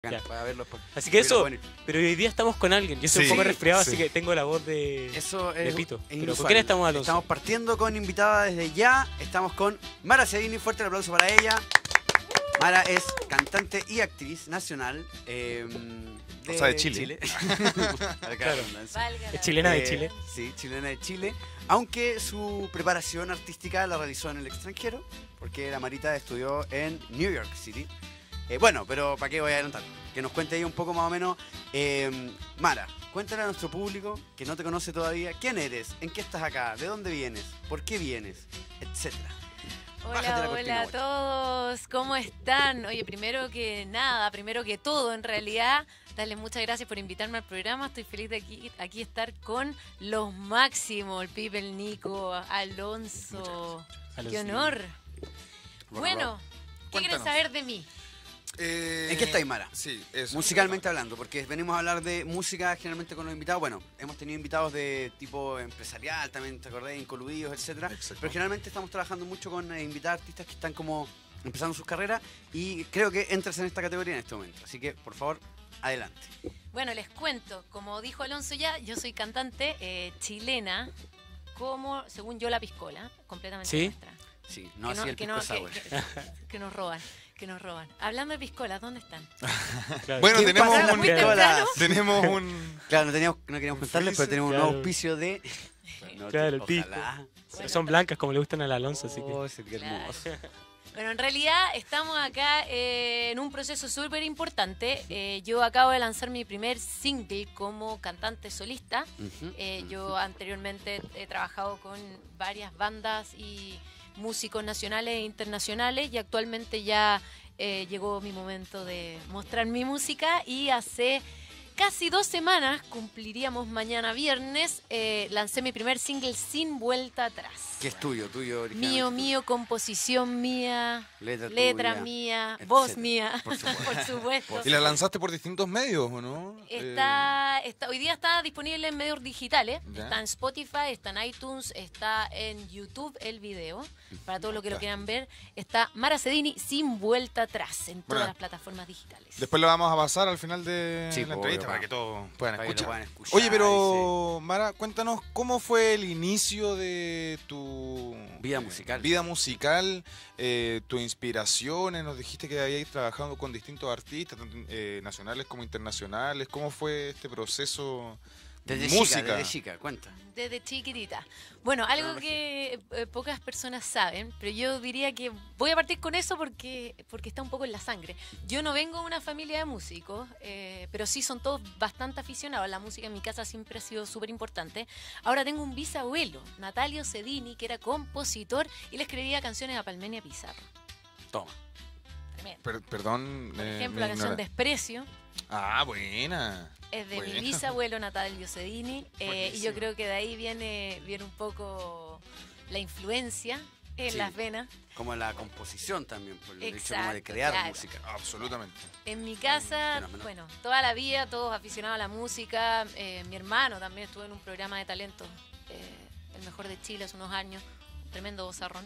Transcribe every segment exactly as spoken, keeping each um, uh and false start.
Ya. Para verlo después. Así que eso, pero hoy día estamos con alguien. Yo estoy Sí, un poco resfriado, sí. así que tengo la voz de, Eso de es, pito. es Pero inusual. ¿con quién estamos, Alonso? Estamos partiendo con invitada desde ya. Estamos con Mara Cedini. Fuerte el aplauso para ella. Mara es cantante y actriz nacional. Eh, de, o sea, de Chile. Chile. Claro. Válgala. Es chilena de Eh, Chile. Sí, chilena de Chile. Aunque su preparación artística la realizó en el extranjero, porque la Marita estudió en New York City. Eh, bueno, pero ¿para qué voy a adelantar? Que nos cuente ahí un poco más o menos. Eh, Mara, cuéntale a nuestro público que no te conoce todavía, ¿quién eres? ¿En qué estás acá? ¿De dónde vienes? ¿Por qué vienes? Etcétera. Hola, hola a todos, ¿cómo están? Oye, primero que nada, primero que todo, en realidad, darles muchas gracias por invitarme al programa. Estoy feliz de aquí, aquí estar con los máximos, el Pipe, el Nico, Alonso. ¡Qué honor! Bueno, ¿qué quieres saber de mí? Eh, ¿En qué estáis, Mara? Sí, eso. Musicalmente hablando, porque venimos a hablar de música generalmente con los invitados. Bueno, hemos tenido invitados de tipo empresarial, también te acordás, incoluidos, etcétera. Exacto. Pero generalmente estamos trabajando mucho con eh, invitados artistas que están como empezando sus carreras y creo que entras en esta categoría en este momento. Así que, por favor, adelante. Bueno, les cuento, como dijo Alonso ya, yo soy cantante eh, chilena, como, según yo, La Piscola, completamente ¿Sí? nuestra. Sí, no que así no, el que, pisco no, sour. que, que, que nos roban, que nos roban. Hablando de piscolas, ¿dónde están? Claro. Bueno, ¿Qué tenemos pasa, un, muy temprano? tenemos un... Claro, no, teníamos, no queríamos contarles, pero tenemos un Claro. nuevo auspicio de... No, Claro, el pisco. ojalá. Bueno, Son blancas como le gustan al Alonso, así que... Oh, sería Claro. hermoso. Bueno, en realidad estamos acá eh, en un proceso súper importante. Eh, yo acabo de lanzar mi primer single como cantante solista. Ujú, Eh, yo ujú. anteriormente he trabajado con varias bandas y músicos nacionales e internacionales y actualmente ya eh, llegó mi momento de mostrar mi música y hace casi dos semanas, cumpliríamos mañana viernes, eh, lancé mi primer single Sin Vuelta Atrás. Que es tuyo, tuyo originalmente. Mío, mío, composición mía, Letra, letra tuya, mía, etcétera. voz mía, Por supuesto. por supuesto. ¿Y la lanzaste por distintos medios, o no? Está, está, hoy día está disponible en medios digitales, Ya. está en Spotify, está en iTunes, está en YouTube el video, para todos los que lo quieran ver, está Mara Cedini Sin Vuelta Atrás en todas Bueno. las plataformas digitales. Después lo vamos a pasar al final de Sí, la obvio, entrevista para va. que todos puedan Para que lo escuchar. puedan escuchar, Oye, pero Mara, cuéntanos cómo fue el inicio de tu Vida musical. vida musical, eh, tus inspiraciones. Nos dijiste que habíais trabajado con distintos artistas, tanto eh, nacionales como internacionales. ¿Cómo fue este proceso de Desde música? chica, desde chica, cuenta. Desde chiquitita. Bueno, algo que eh, pocas personas saben, pero yo diría que voy a partir con eso porque, porque está un poco en la sangre. Yo no vengo de una familia de músicos, eh, pero sí son todos bastante aficionados. La música en mi casa siempre ha sido súper importante. Ahora tengo un bisabuelo, Natalio Cedini, que era compositor y le escribía canciones a Palmenia Pizarro. Toma. Tremendo. Per- perdón. Por eh, ejemplo, me la canción ignora- Desprecio Ah, buena. es de Bueno. mi bisabuelo Natalio Cedini, eh, y yo Buenísimo. creo que de ahí viene, viene un poco la influencia en Sí. las venas. Como la composición también, por el hecho como de Exacto, crear claro. música. Absolutamente. En mi casa, Fenómeno. bueno, toda la vida, todos aficionados a la música. Eh, mi hermano también estuvo en un programa de talento, eh, el mejor de Chile hace unos años, un tremendo vozarrón.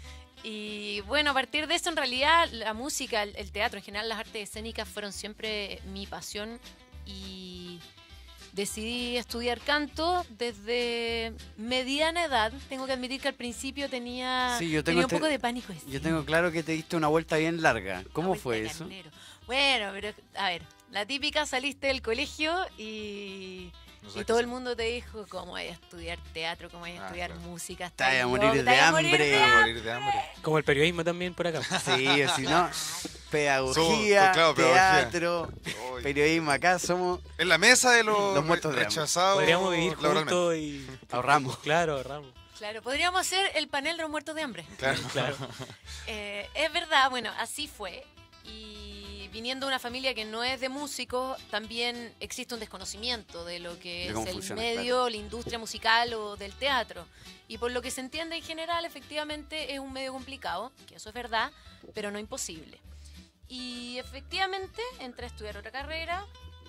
Y bueno, a partir de eso, en realidad, la música, el, el teatro, en general, las artes escénicas fueron siempre mi pasión y decidí estudiar canto desde mediana edad. Tengo que admitir que al principio tenía, Sí, yo tengo tenía un este- poco de pánico. Yo escénico. tengo claro que te diste una vuelta bien larga. ¿Cómo Vuelta fue de eso? carnero. Bueno, pero a ver, la típica, saliste del colegio y, No y sabes todo qué el mundo te dijo cómo voy a estudiar teatro, cómo voy a Ah, estudiar claro. música. Te vas a estás morir loco, de te vas a morir hambre. de Voy a hambre. morir de hambre. Como el periodismo también por acá. Sí, si no, pedagogía, Somos- claro, pedagogía. teatro, Oy. periodismo, acá somos, En la mesa de los, Los muertos de hambre. rechazados Podríamos vivir laboralmente. juntos y... ahorramos. Claro, ahorramos. Claro, podríamos hacer el panel de los muertos de hambre. Claro. Claro. Eh, es verdad, bueno, así fue. Y viniendo de una familia que no es de músicos, también existe un desconocimiento de lo que De es cómo el funciona, medio, claro. la industria musical o del teatro. Y por lo que se entiende en general, efectivamente es un medio complicado, que eso es verdad, pero no imposible. Y efectivamente entré a estudiar otra carrera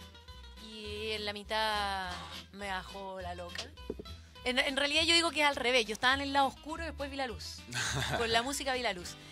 y en la mitad me bajó la loca. En, en realidad yo digo que es al revés, yo estaba en el lado oscuro y después vi la luz. Con la música vi la luz.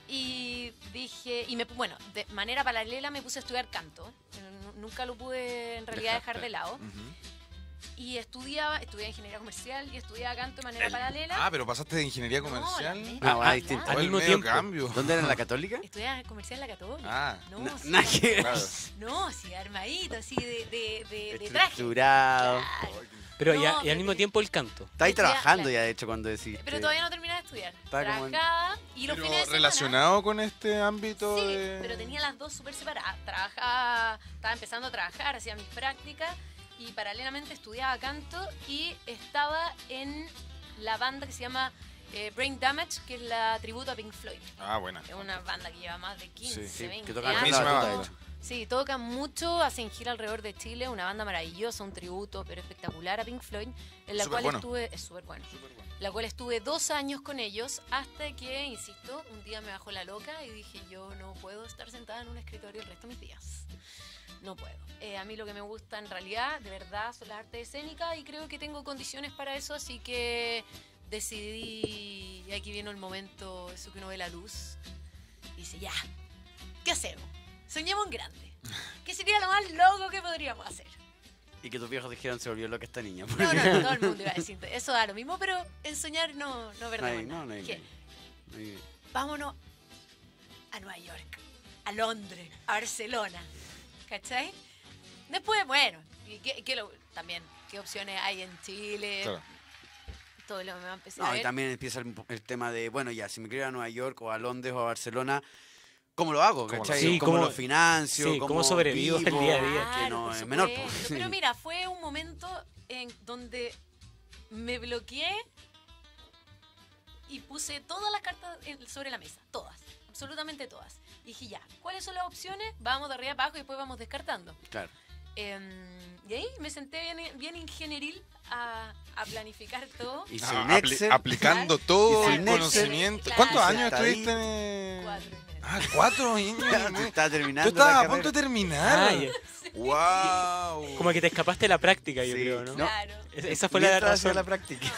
Y dije, y me, bueno, de manera paralela me puse a estudiar canto. N- Nunca lo pude en realidad dejar de lado. Ujú. Y estudiaba, estudiaba ingeniería comercial y estudiaba canto de manera El- paralela. Ah, pero pasaste de ingeniería No, comercial. la Ah, media, distinto. Oh, Al el mismo medio tiempo. cambio. ¿Dónde era, en la Católica? Estudiaba comercial en la Católica. Ah, No, Na- sí, nada que ver. claro. no, sí, armadito, así de, de, de, de traje. Estructurado. Claro. Pero No, ya, y al pero mismo que- tiempo el canto. Está ahí Estudia- trabajando claro. ya, de hecho, cuando decís. Pero todavía no terminé de estudiar. Está como en- Trabajaba y los Pero fines de semana... relacionado con este ámbito Sí, de... pero tenía las dos súper separadas. Trabajaba, estaba empezando a trabajar, hacía mis prácticas y paralelamente estudiaba canto y estaba en la banda que se llama eh, Brain Damage, que es la tributo a Pink Floyd. Ah, buena. Es una banda que lleva más de quince, Sí, sí, veinte que toca años. buenísima la batuta, banda. de hecho. Sí, tocan mucho, hacen gira alrededor de Chile, una banda maravillosa, un tributo pero espectacular a Pink Floyd, en la Súper cual bueno. estuve, es súper bueno, la cual estuve dos años con ellos hasta que, insisto, un día me bajó la loca y dije yo no puedo estar sentada en un escritorio el resto de mis días. No puedo. Eh, a mí lo que me gusta en realidad, de verdad, son las artes escénicas y creo que tengo condiciones para eso, así que decidí, y aquí viene el momento, eso que uno ve la luz, y dice, ya, ¿qué hacemos? Soñemos en grande. ¿Qué sería lo más loco que podríamos hacer? Y que tus viejos dijeron se volvió loca esta niña. No, no, no, todo el mundo iba a decir, eso da lo mismo, pero en soñar no, no No perdemos hay, nada. no, no hay- Dije, no hay- vámonos a Nueva York, a Londres, a Barcelona, ¿cachai? Después, bueno, y qué, qué lo- también, qué opciones hay en Chile, Claro. todo lo que me va a empezar a No, y ver. también empieza el, el tema de, bueno, ya, si me quiero ir a Nueva York o a Londres o a Barcelona, ¿cómo lo hago? ¿Cómo lo ¿Cachai? Sí, ¿Cómo, cómo- lo financio? sí, cómo sobrevivo el vivo? día a día. Que Claro, no por es menor. supuesto. pues. Pero mira, fue un momento en donde me bloqueé y puse todas las cartas en- sobre la mesa, todas, absolutamente todas. Y dije, ya, ¿cuáles son las opciones? Vamos de arriba abajo y después vamos descartando. Claro. Em, y ahí me senté bien, bien ingenieril a, a planificar todo. Y Ah, sin apli- Excel, aplicando todo Y el sin Excel. conocimiento. Claro. ¿Cuántos años Está estuviste ahí. en...? Cuatro y medio. Ah, cuatro años. está Tú terminando estabas la a punto de carrera. terminar. Ah, ya. Wow. Como que te escapaste de la práctica, yo Sí, creo, ¿no? no. Claro. Es- Esa fue la Mientras hacía razón. la práctica.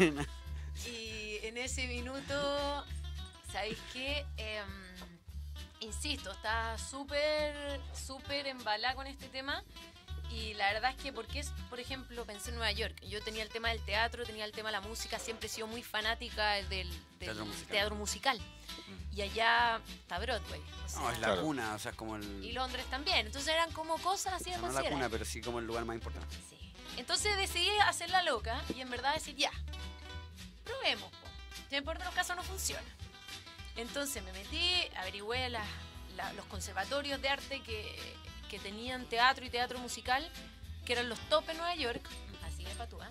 Y en ese minuto, ¿sabéis qué? Em, insisto, estaba súper, súper embalada con este tema. Y la verdad es que, porque es, por ejemplo, pensé en Nueva York. Yo tenía el tema del teatro, tenía el tema de la música, siempre he sido muy fanática del, del Teatro musical. teatro musical. Y allá está Broadway. o sea, No, es la Claro. cuna, o sea, es como el... Y Londres también. Entonces eran como cosas así o de sea, no la considerar. cuna, pero sí como el lugar más importante. Sí. Entonces decidí hacer la loca y en verdad decir, ya, probemos. Po. Ya en por los casos no funciona. Entonces me metí, averigüé las- la- los conservatorios de arte que, que tenían teatro y teatro musical, que eran los top en Nueva York, así de patúa.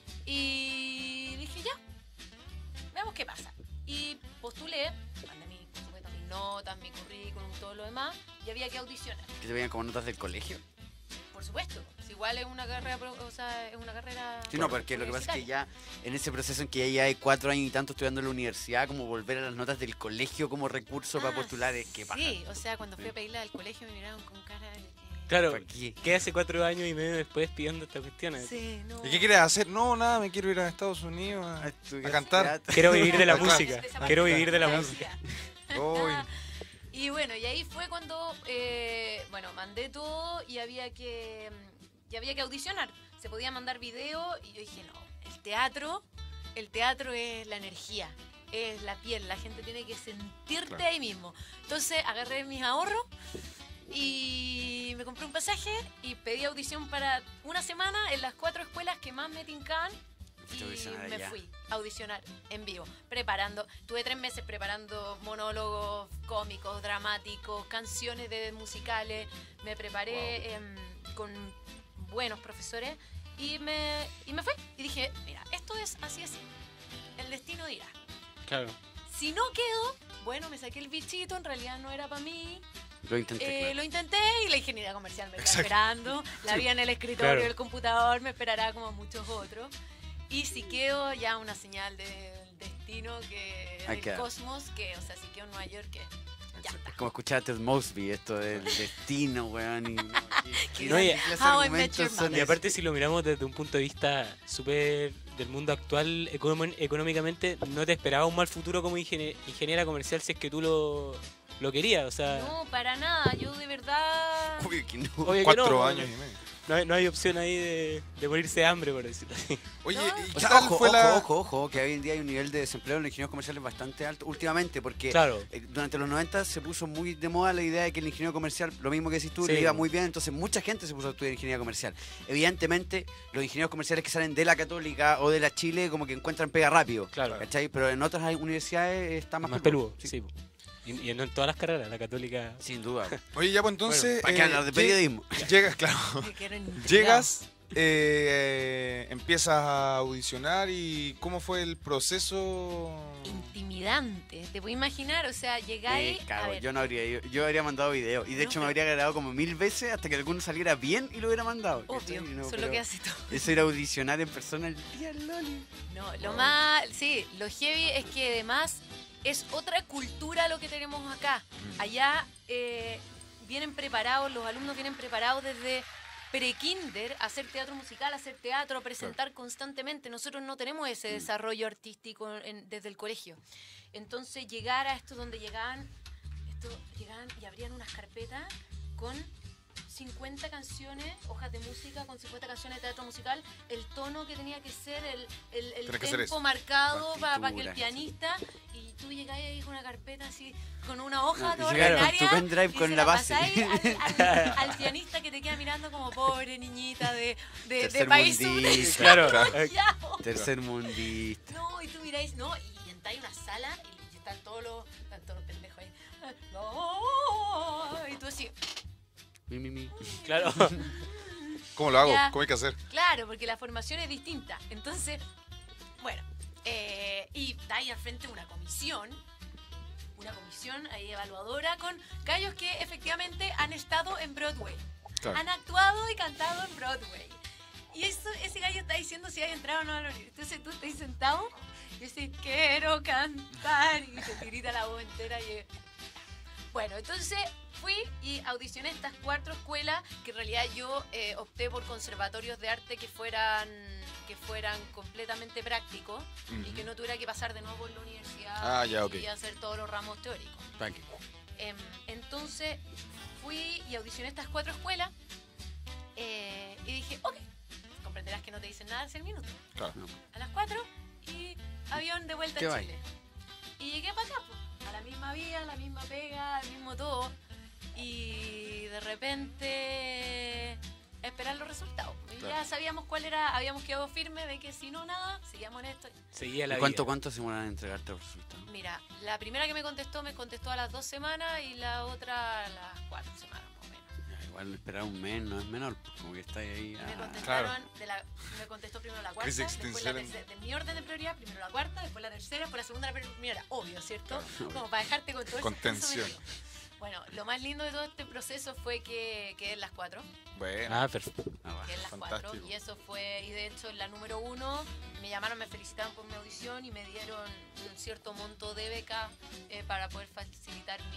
Y dije, ya, veamos qué pasa. Y postulé, mandé mi, por supuesto, mis notas, mi currículum, todo lo demás, y había que audicionar. Que te veían como notas del colegio. Por supuesto, si igual es una carrera, pro- o sea, es una carrera. Sí, no, porque lo que pasa es que ya en ese proceso en que ya hay cuatro años y tanto estudiando en la universidad, como volver a las notas del colegio como recurso para Ah, postular es que paja. Sí, o sea, cuando fui a pedirla del colegio me miraron con cara de que. Claro, ¿Para qué? ¿qué hace cuatro años y medio después pidiendo estas cuestiones? Sí, no. ¿Y qué quieres hacer? No, nada, me quiero ir a Estados Unidos a, A estudiar a cantar. teatro. Quiero vivir de la Claro. música. Esa Quiero parte vivir de la no música. decía. Uy. Y bueno, y ahí fue cuando, eh, bueno, mandé todo y había que, y había que audicionar. Se podía mandar video y yo dije, no, el teatro, el teatro es la energía, es la piel, la gente tiene que sentirte Claro. ahí mismo. Entonces agarré mis ahorros y me compré un pasaje y pedí audición para una semana en las cuatro escuelas que más me tincaban. Fuiste a Y audicionar me allá. fui a audicionar en vivo, preparando, tuve tres meses preparando monólogos cómicos, dramáticos, canciones de musicales, me preparé em, con buenos profesores y me, y me fui y dije, mira, esto es así así, el destino dirá. Claro. Si no quedo, bueno, me saqué el bichito, en realidad no era para mí, Lo intenté, eh, claro. lo intenté y la ingeniería comercial me está Exacto. esperando. La vida en el escritorio Claro. del computador me esperará como muchos otros. Y si quedo, ya una señal del destino, que Hay del que- cosmos, que, o sea, si quedo en Nueva York, que ya está. Es como escuchar a Ted Mosby, esto del destino, weón. Y, no, ¿qué- qué No, y- clase de How I Met argumentos Your son Mother. Y esos? aparte si lo miramos desde un punto de vista súper del mundo actual econom- económicamente, no te esperaba un mal futuro como ingenie- ingeniera comercial si es que tú lo, lo querías. O sea, No, para nada. Yo de verdad. Obvio que no. obvio que Cuatro no, años y medio. no hay, no hay opción ahí de, de morirse de hambre, por decirlo así. Oye, No. ¿y O qué sea, tal ojo, fue ojo, la...? ojo, ojo, que hoy en día hay un nivel de desempleo en los ingenieros comerciales bastante alto últimamente, porque Claro. eh, durante los noventa se puso muy de moda la idea de que el ingeniero comercial, lo mismo que decís tú, Sí, le iba po. muy bien, entonces mucha gente se puso a estudiar ingeniería comercial. Evidentemente, los ingenieros comerciales que salen de la Católica o de la Chile como que encuentran pega rápido, Claro. ¿cachai? Pero en otras hay- universidades está más, Más peludo. peludo, sí. po. Y, y no en todas las carreras, la católica. Sin duda. Oye, ya pues entonces... ¿Para qué eh, hablar de lle- periodismo? Llegas, claro. Me quiero intrigar. Llegas, eh, empiezas a audicionar y ¿cómo fue el proceso? Intimidante. Te puedo imaginar, o sea, llegáis. Me a cago, ver, yo no habría ido. Yo habría mandado video. Y de No, hecho me pero- habría grabado como mil veces hasta que alguno saliera bien y lo hubiera mandado. ¿cachai? obvio, No, eso es pero lo que hace todo. Eso era audicionar en persona el día del Loli. No, lo más, sí, lo heavy es que además es otra cultura lo que tenemos acá. Allá eh, vienen preparados, los alumnos vienen preparados desde pre-kinder a hacer teatro musical, a hacer teatro, a presentar constantemente. Nosotros no tenemos ese desarrollo artístico en- desde el colegio. Entonces llegar a esto donde llegaban, esto, llegaban y abrían unas carpetas con cincuenta canciones, hojas de música con cincuenta canciones de teatro musical, el tono que tenía que ser, el, el, el Tiene que ser tempo eso. marcado para que el Partituras. pianista, y tú llegás ahí con una carpeta así, con una hoja No, y toda llegas con ordinaria, tu pendrive y con se la base. pasáis Al, al- al pianista que te queda mirando como pobre niñita de, de, de Tercer país mundista. Claro. subdesarrollado. Tercer mundista. No, y tú miráis, no, y entráis a una sala y están todos los, están todos los pendejos ahí. No, y tú así, Mi, mi, mi. Claro. ¿Cómo lo hago? Ya. ¿Cómo hay que hacer? claro, porque la formación es distinta. Entonces, bueno, eh, y está ahí al frente una comisión, una comisión ahí evaluadora con gallos que efectivamente han estado en Broadway. Claro. Han actuado y cantado en Broadway. Y eso, ese gallo está diciendo si hay entrado o no a la universidad. Entonces tú estás sentado y dices, quiero cantar. Y se te grita la voz entera. Y... Bueno, entonces fui y audicioné estas cuatro escuelas, que en realidad yo eh, opté por conservatorios de arte que fueran, que fueran completamente prácticos y que no tuviera que pasar de nuevo por la universidad Ah, ya, ok. y hacer todos los ramos teóricos. Pa' que- Em, entonces fui y audicioné estas cuatro escuelas eh, y dije, ok, comprenderás que no te dicen nada hace el minuto. Claro. no. A las cuatro y avión de vuelta ¿Qué a va Chile. Y llegué para acá, pues, a la misma vía, a la misma pega, al mismo todo. Y de repente esperar los resultados. Y Claro. ya sabíamos cuál era, habíamos quedado firme de que si no nada, seguíamos en esto. Seguía la ¿Y cuánto, vida. cuánto se demoran en entregarte los resultados? Mira, la primera que me contestó me contestó a las dos semanas y la otra a las cuatro semanas más o menos. Ya, igual esperar un mes no es menor, pues, como que estáis ahí. Y me ah, contestaron, de la, me contestó primero la cuarta, Crisis después la existencial en- tercera, de mi orden de prioridad, primero la cuarta, después la tercera, después la segunda, la primera, obvio, ¿cierto? Claro. Como para dejarte con todo el Con suspenso tensión. metido. Bueno, lo más lindo de todo este proceso fue que quedé en las cuatro, Bueno. Ah, perfecto. ah, va. quedé en las fantástico. cuatro, y eso fue, y de hecho en la número uno me llamaron, me felicitaron por mi audición y me dieron un cierto monto de beca eh, para poder facilitar mi,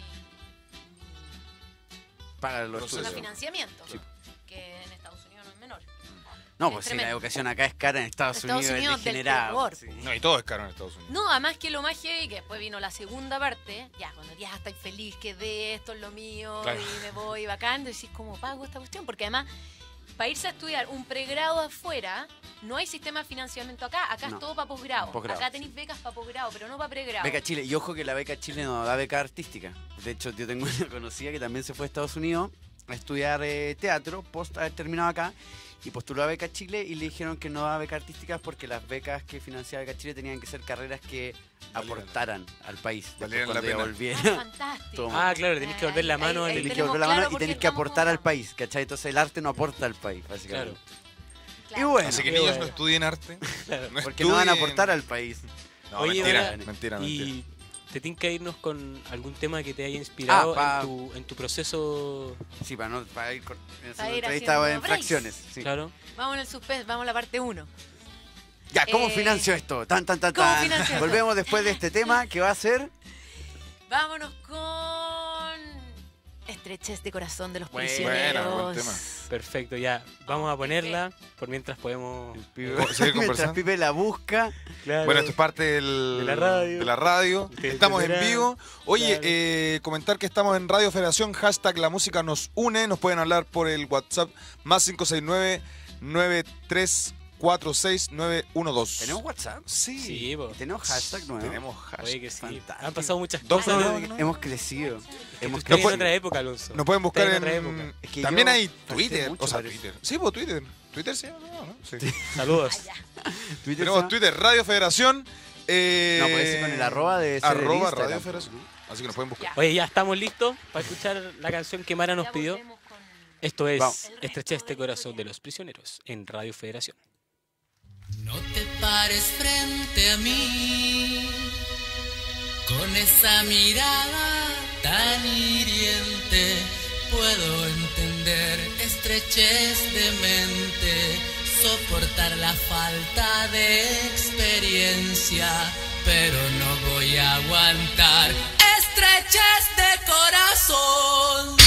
Paga los Proceso. mi estudios. financiamiento, Sí. que en Estados Unidos no es menor. No, es pues sí, la tremendo. educación acá es cara en Estados, Estados Unidos, Unidos es del degenerado. terror. Sí. No, y todo es caro en Estados Unidos. No, además que lo más heavy, que después vino la segunda parte, ya, cuando ya estoy feliz, que de esto es lo mío, Claro. y me voy bacán, decís, ¿cómo pago esta cuestión? Porque además, para irse a estudiar un pregrado afuera, no hay sistema de financiamiento acá, acá No. es todo para posgrado. Posgrado, Acá tenéis becas para posgrado, pero no para pregrado. Beca Chile, y ojo que la beca Chile no da beca artística. De hecho, yo tengo una conocida que también se fue a Estados Unidos a estudiar eh, teatro, post haber terminado acá, y postuló a Beca Chile y le dijeron que no daba beca artística porque las becas que financiaba Beca Chile tenían que ser carreras que Valieran. aportaran al país. Después, Valieran la cuando ella pena. Ah, volviera. fantástico. Toma. Ah, claro, tenés que volver la mano al- ahí Tenés que tenemos volver la claro mano y por tenés qué que estamos aportar al como- país, ¿cachai? Entonces el arte no aporta al país, básicamente. Claro. Claro. Y bueno, Así que Qué niños bueno. no estudien arte. Claro. No porque no van a estudien- aportar al país. No, Oye, mentira, ahora- mentira, mentira. Y te tinca irnos con algún tema que te haya inspirado Ah, pa- en, tu, en tu proceso. Sí, para, no, para ir con en esa Para ir entrevista haciendo en breaks. fracciones. sí. Claro. Vamos en el suspense, vamos a la parte uno. Ya, ¿cómo Eh, financio esto? Tan, tan, tan, ¿cómo tan. financio esto? Volvemos después de este tema que va a ser. Vámonos con Estrechez de corazón de los Buena, prisioneros. buen tema. Perfecto, ya. Vamos a ponerla por mientras podemos... El pibe- ¿Cómo- seguir Mientras conversando? Pipe la busca. Claro. Bueno, esto es parte del- De la radio. de la radio. Ustedes Estamos en entenderán. vivo. Oye, Claro. eh, comentar que estamos en Radio Federación, hashtag La Música Nos Une. Nos pueden hablar por el WhatsApp más cinco seis nueve, nueve tres cuatro seis, nueve uno dos. ¿Tenemos WhatsApp? Sí. Sí, po. ¿Tenemos hashtag nuevo? Tenemos hashtag. Oye, que sí. Fantástico. Han pasado muchas Dos cosas. nuevos, ¿no? ¿no? Hemos crecido. Hemos Estoy en puede- otra época, Alonso. Nos pueden buscar Está en en... otra época. Es que También yo hay pasé Twitter. mucho, o sea, parece. Twitter. Sí, pues Twitter. Twitter sí, no, ¿no? Sí. Saludos. Twitter Tenemos se- Twitter, Radio Federación. Eh, No, puede ser con el arroba de ser el Arroba Instagram. Radio Federación. Así que nos pueden buscar. Ya. Oye, ya estamos listos para escuchar la canción que Mara nos Ya pidió. volvemos con- Esto es Vamos. Estrecha este corazón de los prisioneros en Radio Federación. No te pares frente a mí con esa mirada tan hiriente. Puedo entender estrechez de mente, soportar la falta de experiencia, pero no voy a aguantar estrechez de corazón.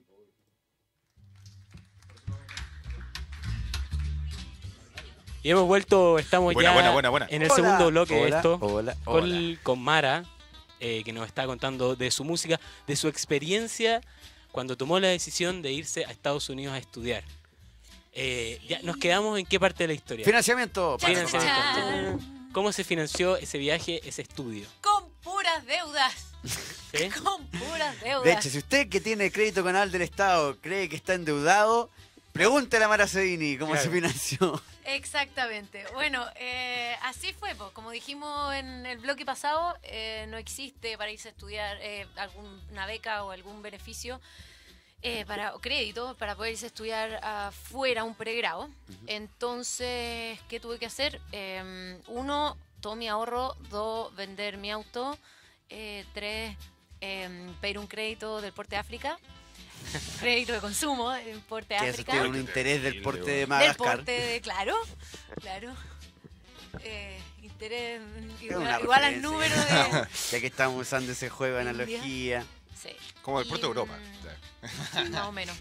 Y hemos vuelto, estamos Buena, ya buena, buena, buena. en el Hola, segundo bloque de hola, esto. Hola, con, hola. con Mara, eh, que nos está contando de su música, de su experiencia cuando tomó la decisión de irse a Estados Unidos a estudiar. Eh, ya nos quedamos en qué parte de la historia. Financiamiento. Chan, para- chan, Financiamiento. chan. ¿Cómo se financió ese viaje, ese estudio? Con puras deudas. ¿Sí? Con puras deudas. De hecho, si usted que tiene crédito canal del Estado cree que está endeudado, pregúntele a Mara Cedini cómo Claro. se financió. Exactamente. Bueno, eh, así fue, po. Como dijimos en el bloque pasado, eh, no existe para irse a estudiar eh, alguna beca o algún beneficio eh, para o crédito para poder irse a estudiar afuera un pregrado. Entonces, ¿qué tuve que hacer? Eh, uno, todo mi ahorro. Dos, vender mi auto. Eh, tres, eh, pedir un crédito del Porte de África. Crédito de consumo del Porte de Que eso África. tiene un interés del porte de Del Madagascar. porte de, claro, claro. Eh, interés Es igual, una igual al referencia. número de... Ya que estamos usando ese juego de India. analogía. Sí. Como del Y, puerto de Europa. mm, sí, más o menos.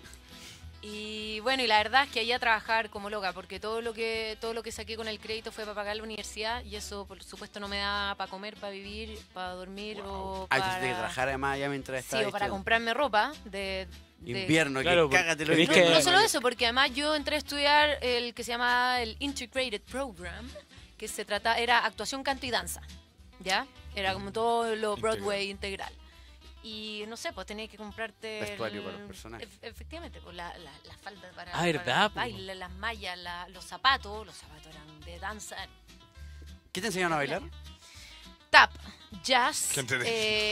Y bueno, y la verdad es que ahí a trabajar como loca, porque todo lo que todo lo que saqué con el crédito fue para pagar la universidad y eso por supuesto no me da para comer, para vivir, para dormir o Ah, para... tú tienes que trabajar además allá mientras Sí, estás o para estudiando. comprarme ropa de... de- Invierno, Claro, que cágate lo tenés No, que- no solo eso, porque además yo entré a estudiar el que se llama el Integrated Program, que se trata, era actuación, canto y danza, ¿ya? Era como todo lo Broadway integral. Y no sé, pues tenías que comprarte... Vestuario el- para los personajes. ef- efectivamente, pues la, la, las faldas para, Ah, para ¿verdad, el po? baile, las mallas, la- los zapatos, los zapatos eran de danza. ¿Qué te enseñaron a bailar? Tap, jazz, Qué entretenido.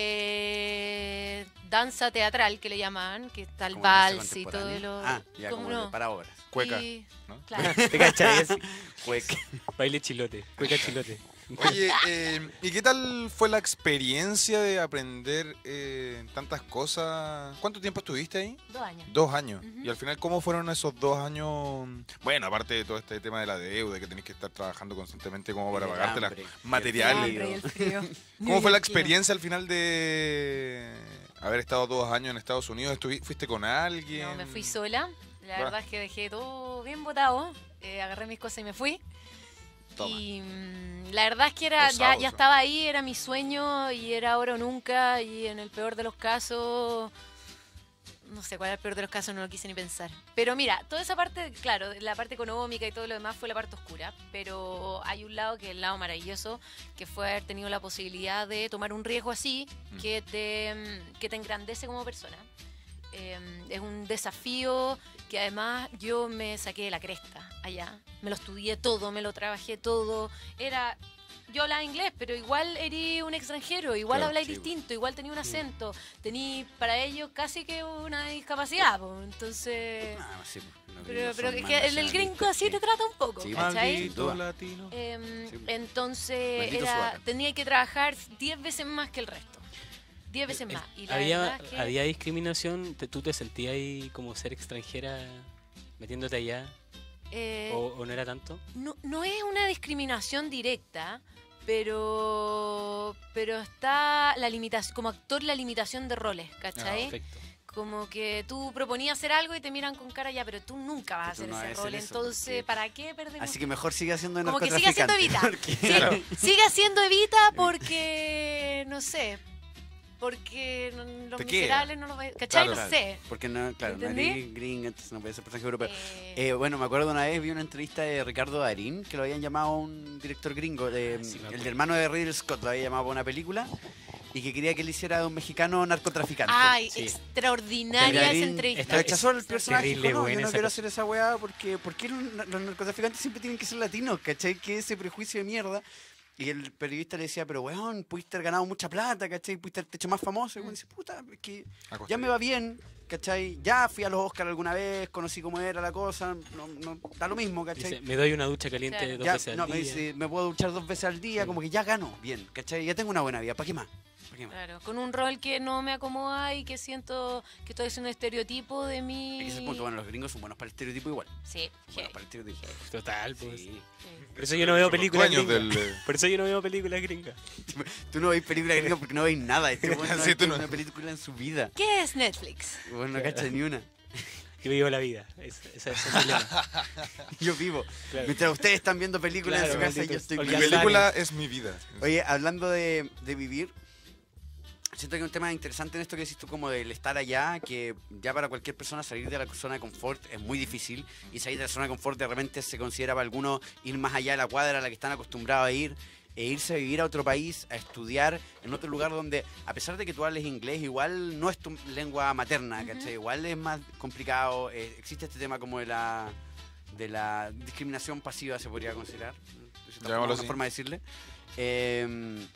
eh, danza teatral que le llaman, que está el Como danza vals y todo contemporánea. lo... Ah, ya, ¿cómo como no? de- para obras. Cueca, Y- ¿no? Claro. ¿Te cachai? Así, Cueca. baile chilote, cueca chilote. Oye, eh, ¿y qué tal fue la experiencia de aprender eh, tantas cosas? ¿Cuánto tiempo estuviste ahí? Dos años. Dos años. Ujú. Y al final, ¿cómo fueron esos dos años? Bueno, aparte de todo este tema de la deuda, que tenés que estar trabajando constantemente como para Y el pagarte hambre, las y el materiales. frío. El hambre y el frío. ¿Cómo fue la Neoyorquino. experiencia al final de haber estado dos años en Estados Unidos? ¿Estuvi- ¿Fuiste con alguien? No, me fui sola. La Va. verdad es que dejé todo bien botado. Eh, agarré mis cosas y me fui. Toma. Y mm, la verdad es que era Osado, ya, ya eso. estaba ahí, era mi sueño y era ahora o nunca. Y en el peor de los casos, no sé cuál era el peor de los casos, no lo quise ni pensar. Pero mira, toda esa parte, claro, la parte económica y todo lo demás fue la parte oscura. Pero hay un lado que es el lado maravilloso, que fue haber tenido la posibilidad de tomar un riesgo así, Mm. que te, mm, que te engrandece como persona. Eh, es un desafío que además yo me saqué de la cresta allá. Me lo estudié todo, me lo trabajé todo. Era, yo hablaba inglés, pero igual era un extranjero, igual Claro, habláis sí, distinto, igual tenía un acento. Tenía para ellos casi que una discapacidad, po. Entonces... Ah, sí, pues, los Pero, gringos pero son es más que el, el gringo nacionalistas, así sí. te trata un poco, Sí, ¿cachai? sin duda. latino. Em, Sí. entonces Maldito era, Sudaca. tenía que trabajar diez veces más que el resto. Diez veces más. Y la ¿Había, verdad es que- ¿Había discriminación? ¿Te- ¿Tú te sentías ahí como ser extranjera metiéndote allá? eh, ¿O, o no era tanto? no, no es una discriminación directa, pero pero está la limitación, como actor la limitación de roles, ¿cachai? Perfecto. Como que tú proponías hacer algo y te miran con cara ya, pero tú nunca vas a Que tú hacer no vas a ese hacer rol, eso, entonces porque- ¿para qué perdemos? Así que mejor sigue haciendo de Como que sigue siendo narcotraficante, Evita. porque- Sí, sigue siendo Evita porque, no sé, porque no- los Te queda. miserables no lo ven, ¿cachai? Claro, no sé. Porque no, claro, no ¿Entendí? eres gringa, entonces no puede ser personaje europeo. Eh, Eh, bueno, me acuerdo una vez vi una entrevista de Ricardo Darín, que lo habían llamado a un director gringo, de, Ah, sí, me el acuerdo. de hermano de Ridley Scott, lo había llamado para una película, y que quería que él hiciera de un mexicano narcotraficante. Ay, sí. extraordinaria Darín esa entrevista. rechazó el personaje y terrible dijo, no, buena yo no esa quiero cosa. hacer esa weá porque, porque los, los narcotraficantes siempre tienen que ser latinos, ¿cachai? Que ese prejuicio de mierda. Y el periodista le decía, pero weón, pudiste haber ganado mucha plata, ¿cachai? Pudiste haberte hecho más famoso. Y uno dice, puta, es que ya me va bien, ¿cachai? Ya fui a los Oscars alguna vez, conocí cómo era la cosa, no, no, da lo mismo, ¿cachai? Dice, me doy una ducha caliente Claro. dos Ya, veces al no, me día. dice, me puedo duchar dos veces al día, Sí. como que ya gano bien, ¿cachai? Ya tengo una buena vida, ¿para qué más? ¿Para qué más? Claro, con un rol que no me acomoda y que siento que estoy haciendo un estereotipo de mí. Es que ese es el punto. Bueno, los gringos son buenos para el estereotipo igual. Sí, Buenos heavy, para el estereotipo. heavy, Total, pues. Sí. sí. Por eso yo no veo Son los películas dueños gringas. del, eh, Por eso yo no veo películas gringas. Tú no veis películas gringas porque no veis nada. Este weón no ha Sí, visto tú no. una película en su vida. ¿Qué es Netflix? Bueno, no cacha ni una. Que vivo la vida. Es- Ese es el problema. Yo vivo. Claro. Mientras ustedes están viendo películas Claro, en su casa, malditos. yo estoy Porque Mi ya viviendo. película es mi vida. Oye, hablando de, de vivir, siento que un tema interesante en esto que decís tú como del estar allá, que ya para cualquier persona salir de la zona de confort es muy difícil, y salir de la zona de confort de repente se considera para algunos ir más allá de la cuadra a la que están acostumbrados a ir, e irse a vivir a otro país, a estudiar en otro lugar donde, a pesar de que tú hables inglés, igual no es tu lengua materna, ¿cachai? Igual es más complicado, eh, existe este tema como de la, de la discriminación pasiva, se podría considerar, de cierta Llamémoslo forma, una así. forma de decirle. Eh,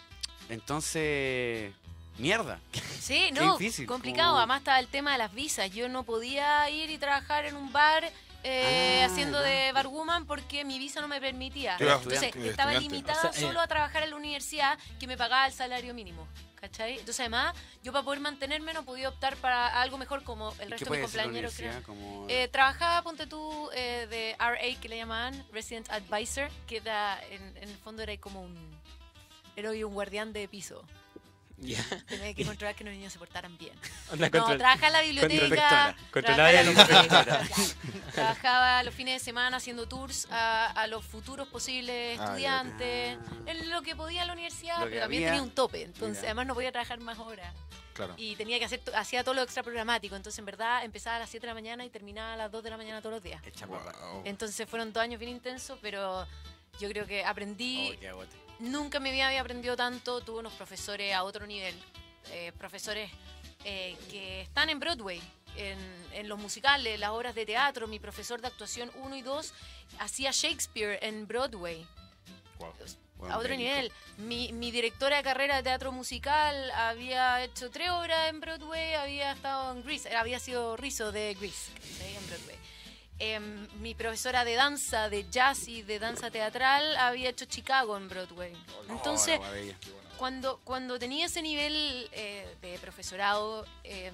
entonces, mierda. Sí, Qué no, difícil, complicado. como- Además estaba el tema de las visas. Yo no podía ir y trabajar en un bar eh, Ah, haciendo ya. de barwoman porque mi visa no me permitía. Tú eras Entonces estudiante. estaba Estudiante. limitada O sea, eh. solo a trabajar en la universidad que me pagaba el salario mínimo. ¿Cachai? Entonces además yo para poder mantenerme no podía optar para algo mejor como el ¿Qué resto de mis puede ser la compañeros. creo. universidad? Como... Eh, trabajaba, ponte tú, eh, de R A, que le llamaban Resident Advisor, que era, en, en el fondo era como un, era un guardián de piso. Ya. Tenía que controlar que los niños se portaran bien. Onda No, control- trabaja en la biblioteca. Controlaba trabajaba ya en los la biblioteca, claro. Trabajaba los fines de semana haciendo tours a, a los futuros posibles Ah, ya. estudiantes, Ah. en lo que podía la universidad, Lo que pero también había. tenía un tope. Entonces, Mira. además no podía trabajar más horas. Claro. Y tenía que hacer, to- hacía todo lo extra programático. Entonces, en verdad, empezaba a las siete de la mañana y terminaba a las dos de la mañana todos los días. Echa papa. Wow. Entonces, fueron dos años bien intensos, pero yo creo que aprendí. Oh, qué agote. Nunca en mi vida había aprendido tanto. Tuve unos profesores a otro nivel. eh, profesores eh, que están en Broadway, en, en los musicales, las obras de teatro. Mi profesor de actuación uno y dos hacía Shakespeare en Broadway. Wow. Bueno, A otro mérito. nivel. Mi, mi directora de carrera de teatro musical había hecho tres obras en Broadway, había estado en Grease, había sido Rizzo de Grease, ¿sí? En Broadway. Em, mi profesora de danza, de jazz y de danza teatral había hecho Chicago en Broadway. Entonces, Oh, la guabella. cuando, cuando tenía ese nivel eh, de profesorado, eh,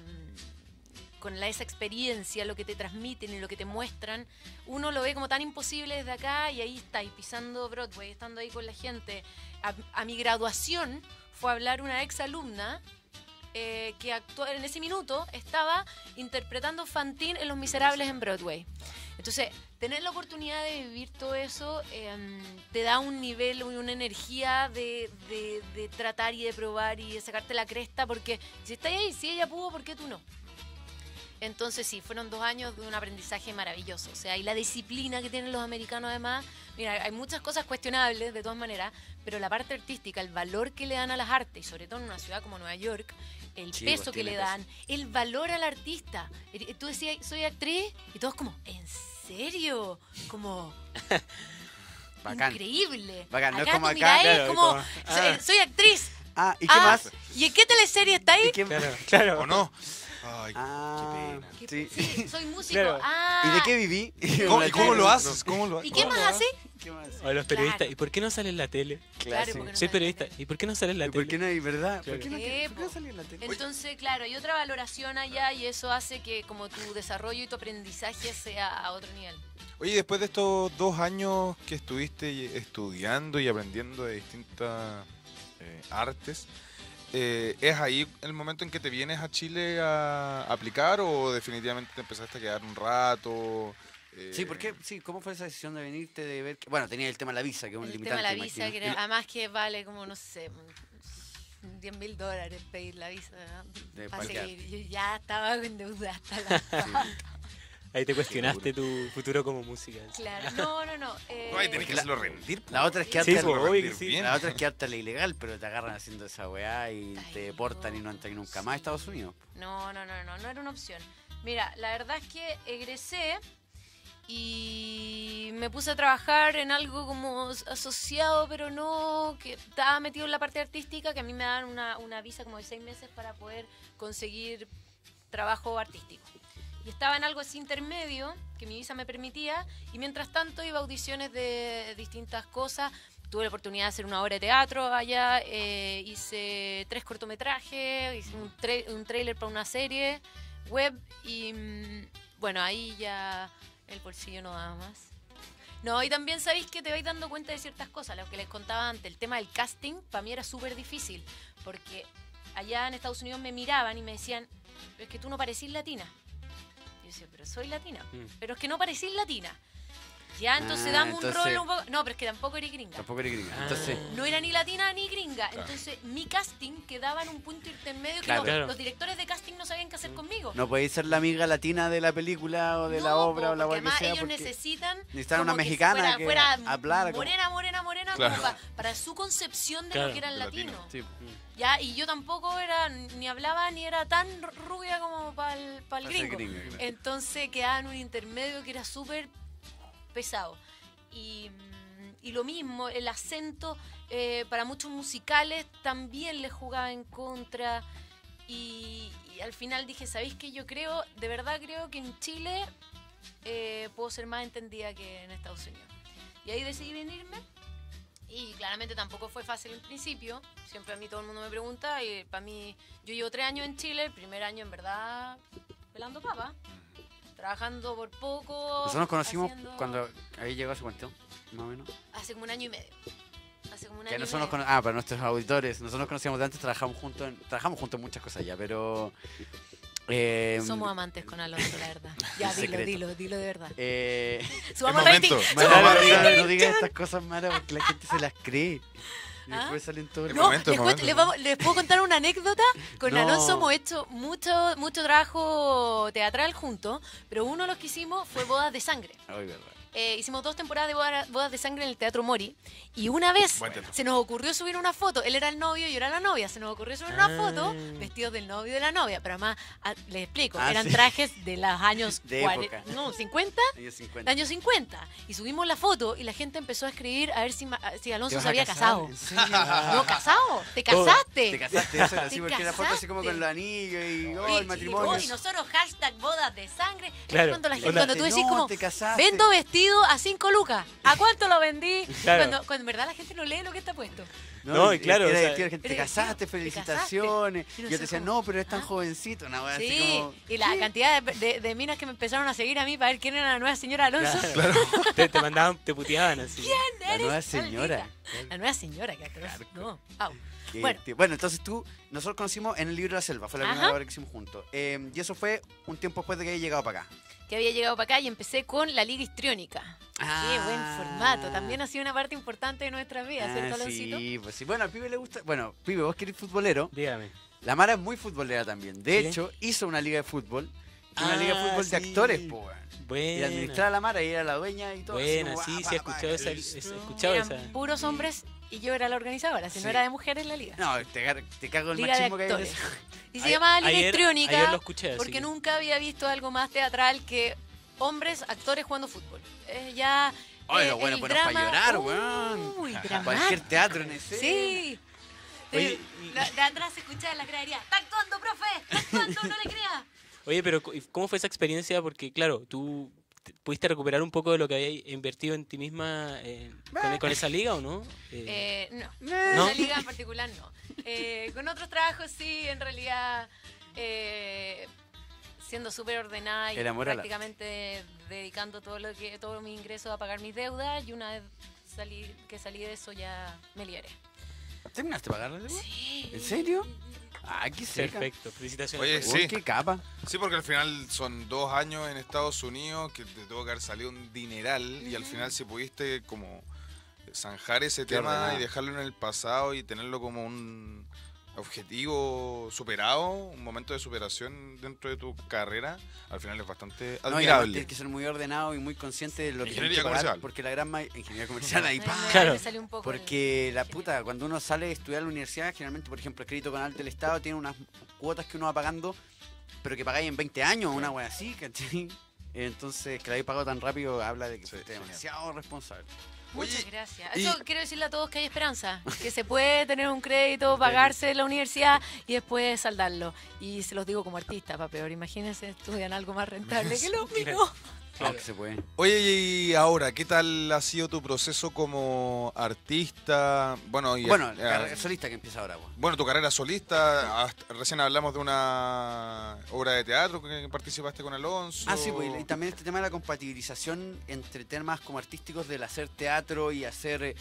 con la, esa experiencia, lo que te transmiten y lo que te muestran, uno lo ve como tan imposible desde acá y ahí está, y pisando Broadway, estando ahí con la gente. A, a mi graduación fue a hablar una ex alumna eh, que actua- en ese minuto estaba interpretando Fantine en Los Miserables en Broadway. Entonces, tener la oportunidad de vivir todo eso eh, te da un nivel y una energía de, de- de tratar y de probar y de sacarte la cresta, porque si está ahí, si ella pudo, ¿por qué tú no? Entonces sí, fueron dos años de un aprendizaje maravilloso. O sea, y la disciplina que tienen los americanos además, mira, hay muchas cosas cuestionables de todas maneras, pero la parte artística, el valor que le dan a las artes, y sobre todo en una ciudad como Nueva York, el Sí, peso pues, que tiene le peso. dan, el valor al artista. Eh, Tú decías, soy actriz, y todos como, ¿en serio? Como... Bacán. Increíble. Bacán, no es acá como tú acá. miráis Claro, como, como, soy, ah. soy actriz. Ah, ¿y qué Ah, más? ¿y en qué teleserie está ahí? ¿Y qué- Claro, claro. ¿O no? Ay, Ah, qué pena. ¿Qué- sí. sí, soy músico. Claro. Ah, ¿Y de qué viví? ¿Cómo, ¿Y cómo lo haces? ¿Cómo lo ¿Y haces? qué más hace? ¿Qué más? O los periodistas. Claro. ¿Y por qué no sale en la tele? Claro, sí. porque no Soy sale periodista. en la tele. ¿Y por qué no sale en la ¿Y ¿Por tele? qué no hay verdad? Claro. ¿Por qué no, Eh, ¿por qué no po. salí en la tele? Entonces, claro, hay otra valoración allá y eso hace que como tu desarrollo y tu aprendizaje sea a otro nivel. Oye, después de estos dos años que estuviste y- estudiando y aprendiendo de distintas eh, artes, eh, ¿es ahí el momento en que te vienes a Chile a aplicar o definitivamente te empezaste a quedar un rato? Eh, Sí, ¿por qué? Sí, ¿cómo fue esa decisión de venirte, de ver? que- Bueno, tenía el tema de la visa, que es un El limitante, tema de la visa, imagino. que era- además que vale como, no sé, diez mil dólares pedir la visa De para parquear. seguir. Yo ya estaba en deuda hasta la... Ahí te cuestionaste tu futuro como música. Claro, no, no, no. eh, No, ahí tenés que la- hacerlo rendir. po. La otra es que Sí, hasta pues, obvio que sí. bien. la otra es quedarte a la ilegal, pero te agarran haciendo esa weá y Ay, te deportan y no entran nunca más a Estados Unidos. No, no, no, no, no era una opción. Mira, la verdad es que egresé y me puse a trabajar en algo como asociado, pero no, que estaba metido en la parte artística, que a mí me dan una, una visa como de seis meses para poder conseguir trabajo artístico. Y estaba en algo así intermedio, que mi visa me permitía, y mientras tanto iba a audiciones de distintas cosas. tuve la oportunidad de hacer una obra de teatro allá, eh, hice tres cortometrajes, hice un, tra- un trailer para una serie web y mm, bueno, ahí ya el bolsillo no daba más. No, y también sabéis que te vais dando cuenta de ciertas cosas, lo que les contaba antes, el tema del casting para mí era súper difícil, porque allá en Estados Unidos me miraban y me decían, es que tú no parecís latina. Y yo decía, pero soy latina, Mm. pero es que no parecís latina. Ya, entonces Ah, dame un entonces- rol un poco... No, pero es que tampoco eres gringa. Tampoco eres gringa. Ah. Entonces, No era ni latina ni gringa. Claro. Entonces, mi casting quedaba en un punto intermedio que Claro. los, Claro. los directores de casting no sabían qué hacer conmigo. no podéis ser la amiga latina de la película o de la No, obra po, o la porque web que además sea. ellos porque necesitan necesitan como una que mexicana fuera, que fuera hablara como- morena, morena, morena, Claro. como pa- para su concepción de Claro. lo que eran De latino. latinos. Sí. Ya, y yo tampoco era, ni hablaba ni era tan rubia como para el, Para ser gringo. gringa, claro. Entonces quedaba en un intermedio que era súper pesado. Y, mm, y lo mismo, el acento eh, para muchos musicales también les jugaba en contra. Y, y al final dije, ¿sabéis qué? Yo creo, de verdad creo que en Chile eh, puedo ser más entendida que en Estados Unidos. Y ahí decidí venirme. Y claramente tampoco fue fácil en principio. Siempre a mí todo el mundo me pregunta. Y para mí, yo llevo tres años en Chile. El primer año, en verdad, pelando papa. Trabajando por poco. Nosotros nos conocimos haciendo- cuando ahí llegó a su cuestión, más o menos. Hace como un año y medio. Hace como un Que año y nosotros nos medio. cono- ah, para nuestros auditores, nosotros nos conocíamos de antes, trabajamos juntos en, trabajamos juntos en muchas cosas ya, pero eh, Somos amantes con Alonso, la verdad. Ya, Un dilo, secreto. dilo, dilo de verdad. eh, Subamos El el rating. momento. Mara, Subamos no, el no, rating. no digas estas cosas, Mara, porque la gente se las cree. Y ¿Ah? después salen todos El No, momento, les, el cuento- momento. les vamos- les puedo contar una anécdota. Con No. Alonso hemos hecho mucho, mucho trabajo teatral juntos, pero uno de los que hicimos fue Bodas de Sangre. Ay, verdad. Eh, hicimos dos temporadas de boda- bodas de sangre en el Teatro Mori y una vez Buen teatro. se nos ocurrió subir una foto. Él era el novio y yo era la novia. Se nos ocurrió subir Ah. una foto vestidos del novio y de la novia. Pero además, ah, les explico, Ah, eran sí. trajes de los años De cuarenta, época. no, cincuenta. Años cincuenta. Años cincuenta. Y subimos la foto y la gente empezó a escribir a ver si, ma- si ¿Te Alonso vas se a había casar? casado. ¿En serio? No, casado. ¿Te Todo. casaste? Te casaste, eso era así, Te porque la foto así como casaste. con los anillos y oh, Y- el y- matrimonio. y nosotros hashtag bodas de sangre. Claro. Cuando, la gente, Onda. cuando tú decís No, como, te casaste. vendo vestido a cinco lucas. ¿A cuánto lo vendí? Claro. Cuando, cuando en verdad la gente no lee lo que está puesto. No, y claro, Era o sea, divertido, la gente, te era casaste, divertido, te felicitaciones. casaste. Y Y yo te nosotros decía, como, no, pero es tan ¿ah? jovencito, una wea así Sí, como. y la ¿qué? cantidad de, de- de minas que me empezaron a seguir a mí para ver quién era la nueva señora Alonso. Claro. Te, te mandaban, te puteaban así. La Eres nueva señora. maldita. La nueva señora, que atroz. No, au. Qué Bueno. tío. Bueno, entonces tú, nosotros conocimos en el libro de la selva, fue la Ajá. primera obra que hicimos juntos. Eh, y eso fue un tiempo después de que había llegado para acá. Que había llegado para acá y empecé con la Liga Histriónica. Qué buen formato. También ha sido una parte importante de nuestra vida, ¿cierto, Ah, Aloncito? sí, pues sí. Bueno, al pibe le gusta. Bueno, pibe, vos que eres futbolero. Dígame. La Mara es muy futbolera también. De ¿Sí? hecho, hizo una liga de fútbol. y Una Ah, liga de fútbol de sí. actores, po, weón. Y Buena. administraba a la Mara y era la dueña y todo. así Buena, como, sí, ah, sí, he pa, pa, escuchado esa. he listo. escuchado Eran esa. puros hombres y yo era la organizadora, si Sí. no era de mujeres la liga. No, te, gar- te cago el Liga de machismo que hay en actores. eso. Y se Ayer- llamaba Liga ayer- Histriónica ayer lo escuché, así porque que- nunca había visto algo más teatral que hombres, actores jugando fútbol. Eh, ya Ay, eh, lo bueno, el bueno, para drama- llorar, weón. Uy, Cualquier dramático. teatro en ese. Sí. Oye, Eh, la- de atrás se escuchaba en la gradería. ¡Está actuando, profe! ¡Está actuando! ¡No le creas! Oye, pero ¿y ¿cómo fue esa experiencia? Porque, claro, tú te- pudiste recuperar un poco de lo que habías invertido en ti misma eh, con, con esa liga, ¿o no? Eh, Eh, no, ¿No? con la liga en particular no. Eh, con otros trabajos sí, en realidad, eh, siendo súper ordenada y El amor al arte. prácticamente dedicando todo lo que todo mi ingreso a pagar mis deudas y una vez salí, que salí de eso ya me liberé. ¿Terminaste de pagarla? Leo? Sí. ¿En serio? Ah, qué seca. perfecto, felicitaciones. Oye, por Weón, sí. qué capa. Sí, porque al final son dos años en Estados Unidos que te tuvo que haber salido un dineral y al final si pudiste como zanjar ese Qué tema ordenado. y dejarlo en el pasado y tenerlo como un objetivo superado, un momento de superación dentro de tu carrera, al final es bastante No, y además admirable. tienes que ser muy ordenado y muy consciente de lo que tienes Ingeniería que pagar, comercial. porque la gran mayoría... Ingeniería comercial, ahí Ahí pa. me- ahí Claro. me salió un poco el- Porque la puta, cuando uno sale a estudiar en la universidad, generalmente, por ejemplo, el crédito con alto del Estado tiene unas cuotas que uno va pagando, pero que pagáis en veinte años, una wea así, ¿cachai? Entonces, que la hayáis pagado tan rápido habla de que Sí, fuiste genial. demasiado responsable. Muchas Oye, gracias. y- Eso quiero decirle a todos que hay esperanza, que se puede tener un crédito, pagarse la universidad y después saldarlo. Y se los digo como artista, para peor. Imagínense, estudian algo más rentable que lo mío. Claro. Aunque se puede. Oye, y ahora, ¿qué tal ha sido tu proceso como artista? Bueno, y Bueno, eh, la carrera solista que empieza ahora, pues. bueno, tu carrera solista, hasta- recién hablamos de una obra de teatro que participaste con Alonso. Ah, sí, pues, y también este tema de la compatibilización entre temas como artísticos del hacer teatro y hacer eh,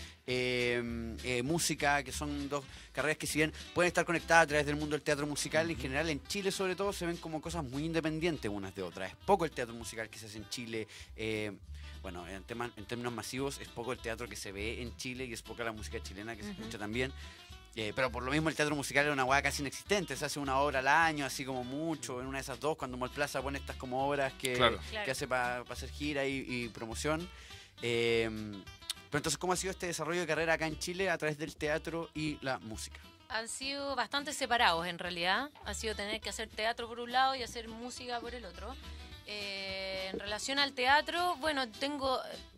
eh, música, que son dos carreras que si bien pueden estar conectadas a través del mundo del teatro musical, en general en Chile sobre todo se ven como cosas muy independientes unas de otras. Es poco el teatro musical que se hace en Chile. eh, bueno, en, tema- en términos masivos es poco el teatro que se ve en Chile y es poca la música chilena que se Ujú. escucha también. Eh, pero por lo mismo el teatro musical es una hueá casi inexistente, se hace una obra al año, así como mucho, en una de esas dos, cuando Mall Plaza pone estas como obras que, Claro. Claro. que hace para hacer gira y, y promoción. Eh, pero entonces, ¿cómo ha sido este desarrollo de carrera acá en Chile a través del teatro y la música? Han sido bastante separados en realidad. Ha sido tener que hacer teatro por un lado y hacer música por el otro. Eh, en relación al teatro, bueno, tengo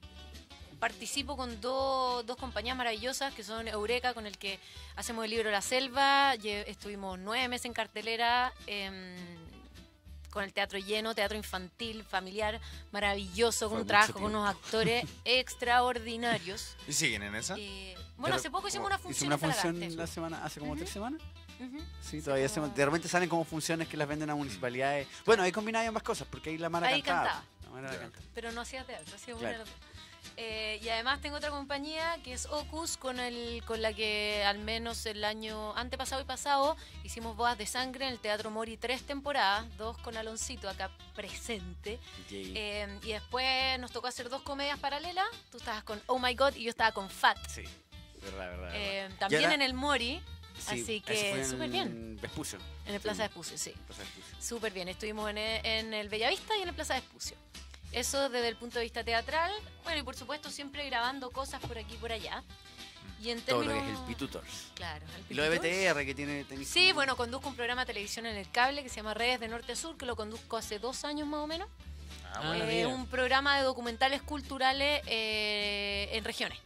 participo con do- dos compañías maravillosas que son Eureka, con el que hacemos el libro La Selva. Lle- Estuvimos nueve meses en cartelera em, con el teatro lleno, teatro infantil, familiar, maravilloso, Fue con un mucho trabajo con tiempo. unos actores extraordinarios. ¿Y siguen en esa? Eh, bueno, Pero, hace poco hicimos como- una función. Hicimos una en función Talagante. la semana, hace como Ujú. tres semanas. Ujú. Sí, todavía como- hacemos- de repente salen como funciones que las venden a municipalidades. Bueno, ahí combinaba ambas cosas, porque ahí la Mara Ahí cantaba. cantaba. La Mara la Ya. canta. Pero no hacía teatro, hacía Claro. una de las dos. Eh, y además tengo otra compañía que es Ocus, con el con la que al menos el año antepasado y pasado hicimos Bodas de Sangre en el Teatro Mori tres temporadas, dos con Aloncito acá presente. Yay. Eh, y después nos tocó hacer dos comedias paralelas. Tú estabas con Oh My God y yo estaba con Fat. Sí, verdad, verdad. Eh, verdad. también Y ahora- en el Mori, Sí, así ese que fue en súper bien. Vespucio. En el Plaza de Espucio, sí. Plaza de Vespucio. Súper bien. Estuvimos en el, en el Bellavista y en el Plaza de Espucio. Eso desde el punto de vista teatral. Bueno, y por supuesto siempre grabando cosas por aquí y por allá. Y en Todo términos... lo que es el Pitutors. Claro. el Y lo de B Pitutors. T R que tiene... tenés Sí, como- bueno, conduzco un programa de televisión en el cable que se llama Redes de Norte a Sur, que lo conduzco hace dos años más o menos. Ah, Ah, bueno. Eh, mira. un programa de documentales culturales eh, en regiones.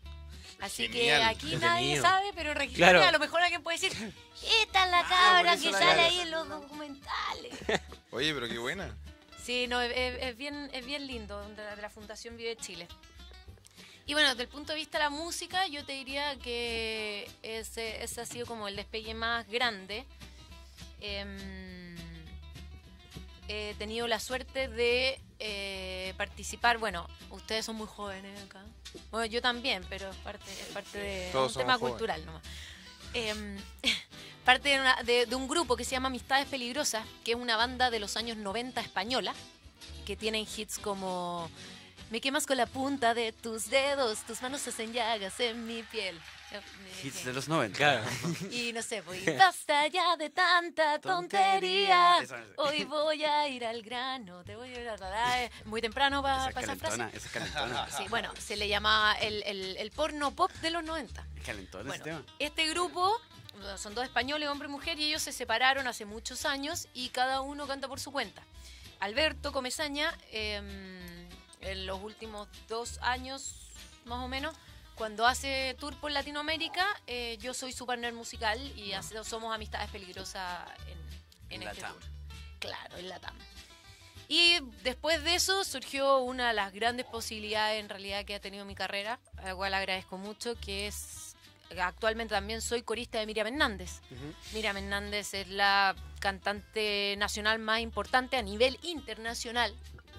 Así que Genial. aquí nadie Entretenido. sabe, pero en regiones Claro. a lo mejor alguien puede decir, esta es la Ah, cabra por eso que la sale cabra. ahí en los documentales. Oye, pero qué buena. Sí, no, es, es- es bien, es bien lindo, de la, de la Fundación Vive Chile. Y bueno, desde el punto de vista de la música, yo te diría que ese, ese ha sido como el despegue más grande. Em, he tenido la suerte de eh, participar, bueno, ustedes son muy jóvenes acá. Bueno, yo también, pero es parte, es parte de Todos un tema somos jóvenes. cultural nomás. Em, parte de, una- de- de un grupo que se llama Amistades Peligrosas, que es una banda de los años noventa española, que tienen hits como Me quemas con la punta de tus dedos, tus manos hacen llagas en mi piel. Eh, Hits de los noventa. Claro. Y no sé, pues, y basta ya de tanta tontería. Tontería. Esa es. Hoy voy a ir al grano, te voy a ir a dar muy temprano Esa para es esa frase. calentona, esa es calentona. Sí, bueno, se le llama el, el- el porno pop de los noventa. Es calentona Bueno, ese tema. este grupo son dos españoles, hombre y mujer, y ellos se separaron hace muchos años y cada uno canta por su cuenta. Alberto Comesaña, eh, en los últimos dos años más o menos, cuando hace tour por Latinoamérica, eh, yo soy su partner musical y hace- somos Amistades Peligrosas en, en En este Latam. tour. Claro, en Latam. Y después de eso surgió una de las grandes posibilidades en realidad que ha tenido mi carrera, a la cual agradezco mucho, que es actualmente también soy corista de Miriam Hernández. Miriam Hernández es la cantante nacional más importante a nivel internacional,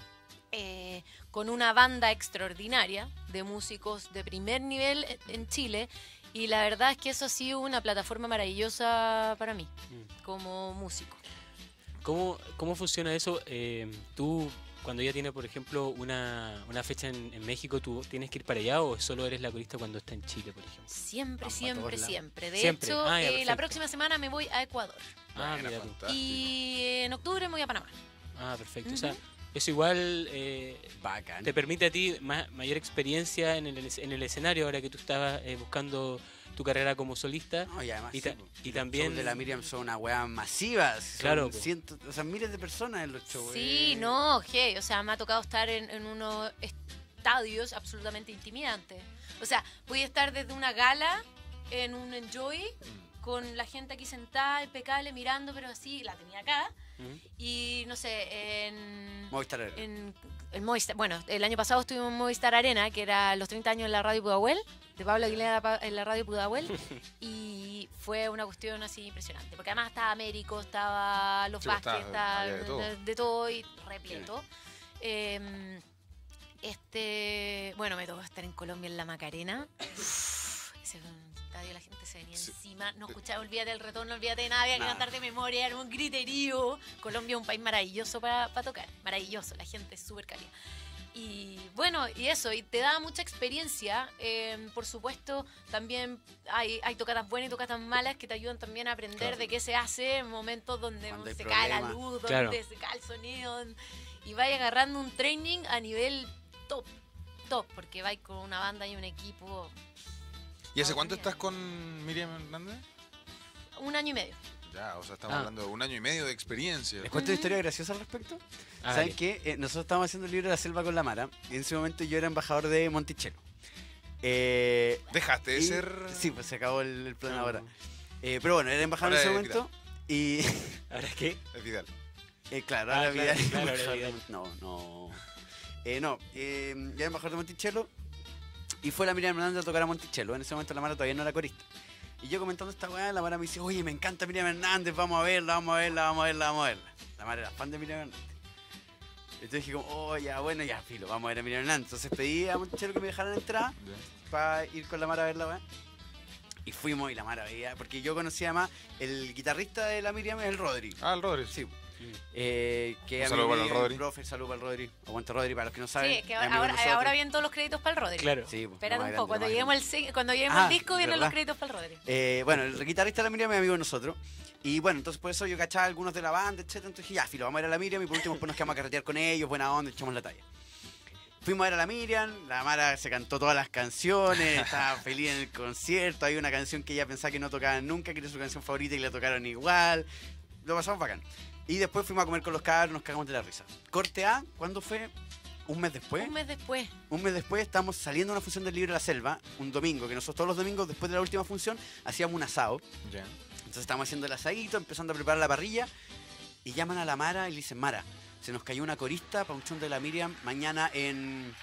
eh, con una banda extraordinaria de músicos de primer nivel en Chile. Y la verdad es que eso ha sido una plataforma maravillosa para mí, como músico. ¿Cómo, cómo funciona eso? Eh, tú, cuando ya tienes, por ejemplo, una, una fecha en, en México, ¿tú tienes que ir para allá o solo eres la corista cuando está en Chile, por ejemplo? Siempre, Vamos a siempre, todos lados. siempre. De Siempre. hecho, Ah, ya, eh, la perfecto. próxima semana me voy a Ecuador. Ah, Buena, mira tú. fantástico. Y en octubre me voy a Panamá. Ah, perfecto. O sea, eso igual eh, Bacán. te permite a ti ma- mayor experiencia en el, en el escenario ahora que tú estabas eh, buscando tu carrera como solista. No, y además, Y sí, ta- po. y Los también- shows de la Miriam son una weá masiva. Son Claro, po. cientos, o sea, miles de personas en los shows. Sí, eh. no, hey, o sea, me ha tocado estar en, en unos estadios absolutamente intimidantes. O sea, voy a estar desde una gala en un Enjoy con la gente aquí sentada, impecable, mirando, pero así, la tenía acá. Ujú. Y no sé, en, Movistar Arena. en el Movistar, bueno, el año pasado estuvimos en Movistar Arena, que era los treinta años en la radio Pudahuel, de Pablo Aguilera pa- en la radio Pudahuel, y fue una cuestión así impresionante, porque además estaba Américo, estaba Los Sí, pues, Vázquez, estaba- estaba había de todo. de, de todo y repleto. Eh, este, bueno, me tocó estar en Colombia en la Macarena. Uf, ese fue un estadio, la gente se venía Sí. encima, no escuchaba, olvídate del retorno, olvídate de nada, había que Nada. cantar de memoria, era un griterío. Colombia es un país maravilloso para tocar, maravilloso, la gente es súper cálida. Y bueno, y eso, y te da mucha experiencia. eh, por supuesto, también hay, hay tocatas buenas y tocatas malas que te ayudan también a aprender Claro. de qué se hace en momentos donde Cuando hay se cae la problemas. luz, donde Claro. se cae el sonido. Y vaya agarrando un training a nivel top, top, porque vais con una banda y un equipo ¿Y hace cuánto Bien. estás con Miriam Hernández? un año y medio. Ya, o sea, estamos Ah. hablando de un año y medio de experiencia. Les cuento una historia graciosa al respecto. Ah, ¿Saben dale. qué? Eh, nosotros estábamos haciendo el libro de la selva con la Mara y en ese momento yo era embajador de Monticello. Eh, ¿Dejaste de y- ser...? Sí, pues se acabó el, el plan No. ahora. Eh, pero bueno, era embajador Ahora en ese es momento y... ¿Ahora qué? Es Vidal. eh, claro, Ah, ahora claro, Vidal es claro, ahora embajador de Vidal. Mon- No, no. Eh, no, eh, ya era embajador de Monticello y fue la Miriam Hernández a tocar a Monticello. En ese momento la Mara todavía no era corista. Y yo comentando esta weá, la Mara me dice, oye, me encanta Miriam Hernández, vamos a verla, vamos a verla, vamos a verla, vamos a verla. La Mara era fan de Miriam Hernández. Entonces dije como, oh, ya, bueno, ya, filo, vamos a ver a Miriam Hernández. Entonces pedí a Monticello que me dejaran entrar para ir con la Mara a ver la weá. Y fuimos y la Mara veía, porque yo conocía además, el guitarrista de la Miriam es el Rodri. Ah, el Rodri. Sí. Eh, que Un a saludo mí para me- el Rodri. Profe, saludo para el Rodri. Aguante Rodri, para los que no saben. Sí, que es amigo de ahora, nosotros. ahora vienen todos los créditos para el Rodri. Claro. Sí, pues, Espérate lo más un poco, cuando grande, lo más lleguemos, grande. el, sing- cuando lleguemos Ah, al disco vienen ¿verdad? los créditos para el Rodri. Eh, bueno, el guitarrista de la Miriam es amigo de nosotros. Y bueno, entonces por eso yo cachaba a algunos de la banda, etcétera. Entonces dije, ya, filo, vamos a ir a la Miriam y por último después nos quedamos a carretear con ellos, buena onda, echamos la talla. Fuimos a ver a la Miriam, la Mara se cantó todas las canciones, estaba feliz en el concierto, hay una canción que ella pensaba que no tocaban nunca, que era su canción favorita y la tocaron igual. Lo pasamos bacán. Y después fuimos a comer con los cabros, nos cagamos de la risa. Corte A, ¿cuándo fue? ¿Un mes después? Un mes después. Un mes después estábamos saliendo a una función del libro de la selva, un domingo, que nosotros todos los domingos, después de la última función, hacíamos un asado. Ya. Entonces estábamos haciendo el asadito, empezando a preparar la parrilla, y llaman a la Mara y le dicen, Mara, se nos cayó una corista para un show de la Miriam mañana en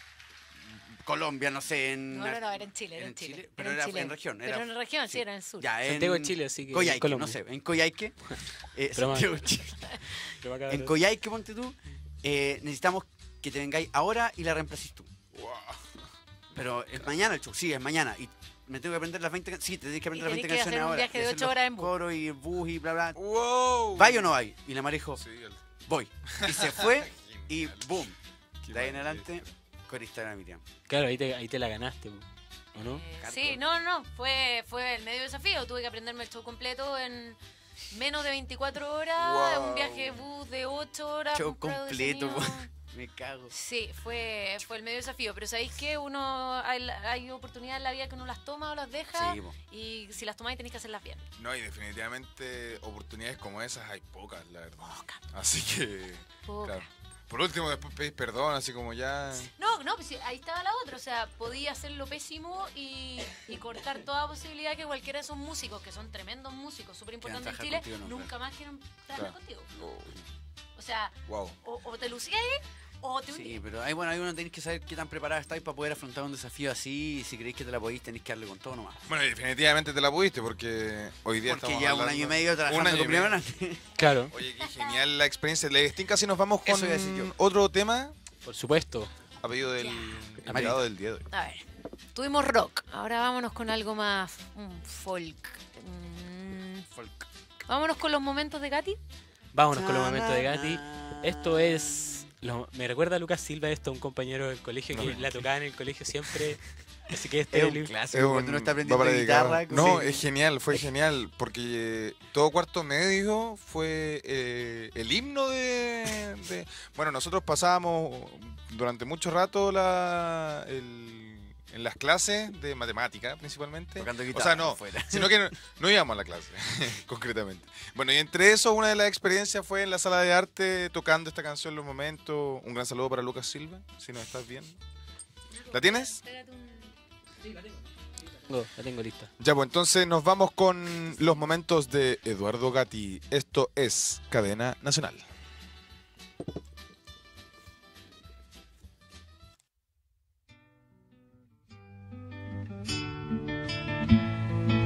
Colombia, no sé, en... No, no, no, era en Chile, era ¿Era en en Chile. Chile? Pero en era Chile. en región, Pero era- en región, sí, sí. era en el sur. Ya, en Santiago de Chile, así que. Coyhaique, Colombia. no sé, en Coyhaique. Eh, Pero más- Santiago de Chile. Pero acá- En Coyhaique, ponte tú, eh, necesitamos que te vengáis ahora y la reemplaces tú. Wow. Pero es mañana el show, sí, es mañana. Y me tengo que aprender las veinte canciones. Sí, te tienes que Y aprender las tenés veinte que canciones hacer un ahora. viaje y de hacer ocho los horas en bus. Coro y el bus y bla, bla. Wow. ¿Vai o no vai? Y la Mara dijo, Sí, el- voy. Y se fue y Genial. boom. Qué De ahí en maravilla. adelante, corista de la Miriam. Claro, ahí te, ahí te la ganaste, ¿o no? Eh, Carco. sí, no, no, fue, fue el medio desafío. Tuve que aprenderme el show completo en menos de veinticuatro horas, Wow. un viaje de bus de ocho horas. Show con prueba de completo, sonido. Me cago. Sí, fue, fue el medio desafío. Pero ¿sabéis qué? Uno, hay, hay oportunidades en la vida que uno las toma o las deja. Sí, po. Y si las tomáis tenéis que hacerlas bien. No, y definitivamente oportunidades como esas hay pocas, la verdad. Así que, Poca. claro. Por último, después pedís perdón, así como ya... No, no, pues sí, ahí estaba la otra. O sea, podía hacerlo pésimo y, y cortar toda posibilidad que cualquiera de esos músicos, que son tremendos músicos, súper importantes en trabajar Chile, contigo, no, nunca más quieren trabajar Claro. contigo. Oh, O sea, wow. o, o te lucías ahí o te Sí, hundías. pero ahí, bueno, ahí uno tenéis que saber qué tan preparada estáis para poder afrontar un desafío así. Y si creéis que te la podéis, tenéis que darle con todo nomás. Bueno, y definitivamente te la pudiste porque hoy día Porque estamos ya un hablando- año y medio trabajando Un año con y medio. Miriam Hernández. Claro, Oye, qué genial la experiencia. ¿Le distinca si nos vamos con Eso iba a decir yo. otro tema? por supuesto. A pedido del Ya. invitado del día de hoy. A ver, tuvimos rock. Ahora vámonos con algo más mm, folk. Mm, Folk. vámonos con los momentos de Katy. Vámonos con los momentos de Gatti. Esto es. lo- me recuerda a Lucas Silva, esto, un compañero del colegio que la tocaba en el colegio siempre. Así que este Es es un el- clásico. Es un- cuando uno está va aprendiendo para dedicado. guitarra. No, sí. es genial, fue genial, porque todo cuarto medio fue eh, el himno de, de- Bueno, nosotros pasábamos durante mucho rato la, el- en las clases de matemática, principalmente. Tocando O guitarra sea, no, afuera. sino que no, no íbamos a la clase, concretamente. Bueno, y entre eso, una de las experiencias fue en la sala de arte tocando esta canción en los momentos. Un gran saludo para Lucas Silva, si nos estás viendo. ¿La tienes? tengo- la tengo lista. Ya, pues entonces nos vamos con los momentos de Eduardo Gatti. Esto es Cadena Nacional.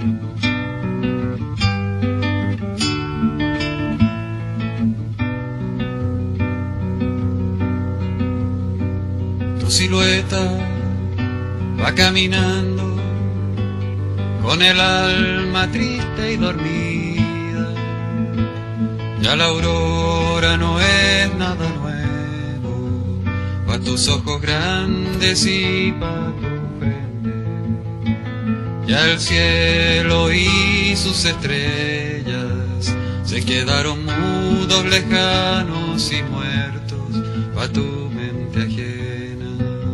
Tu silueta va caminando con el alma triste y dormida. Ya la aurora no es nada nuevo, pa' tus ojos grandes y pa' tu frente. Ya el cielo y sus estrellas se quedaron mudos, lejanos y muertos pa' tu mente ajena.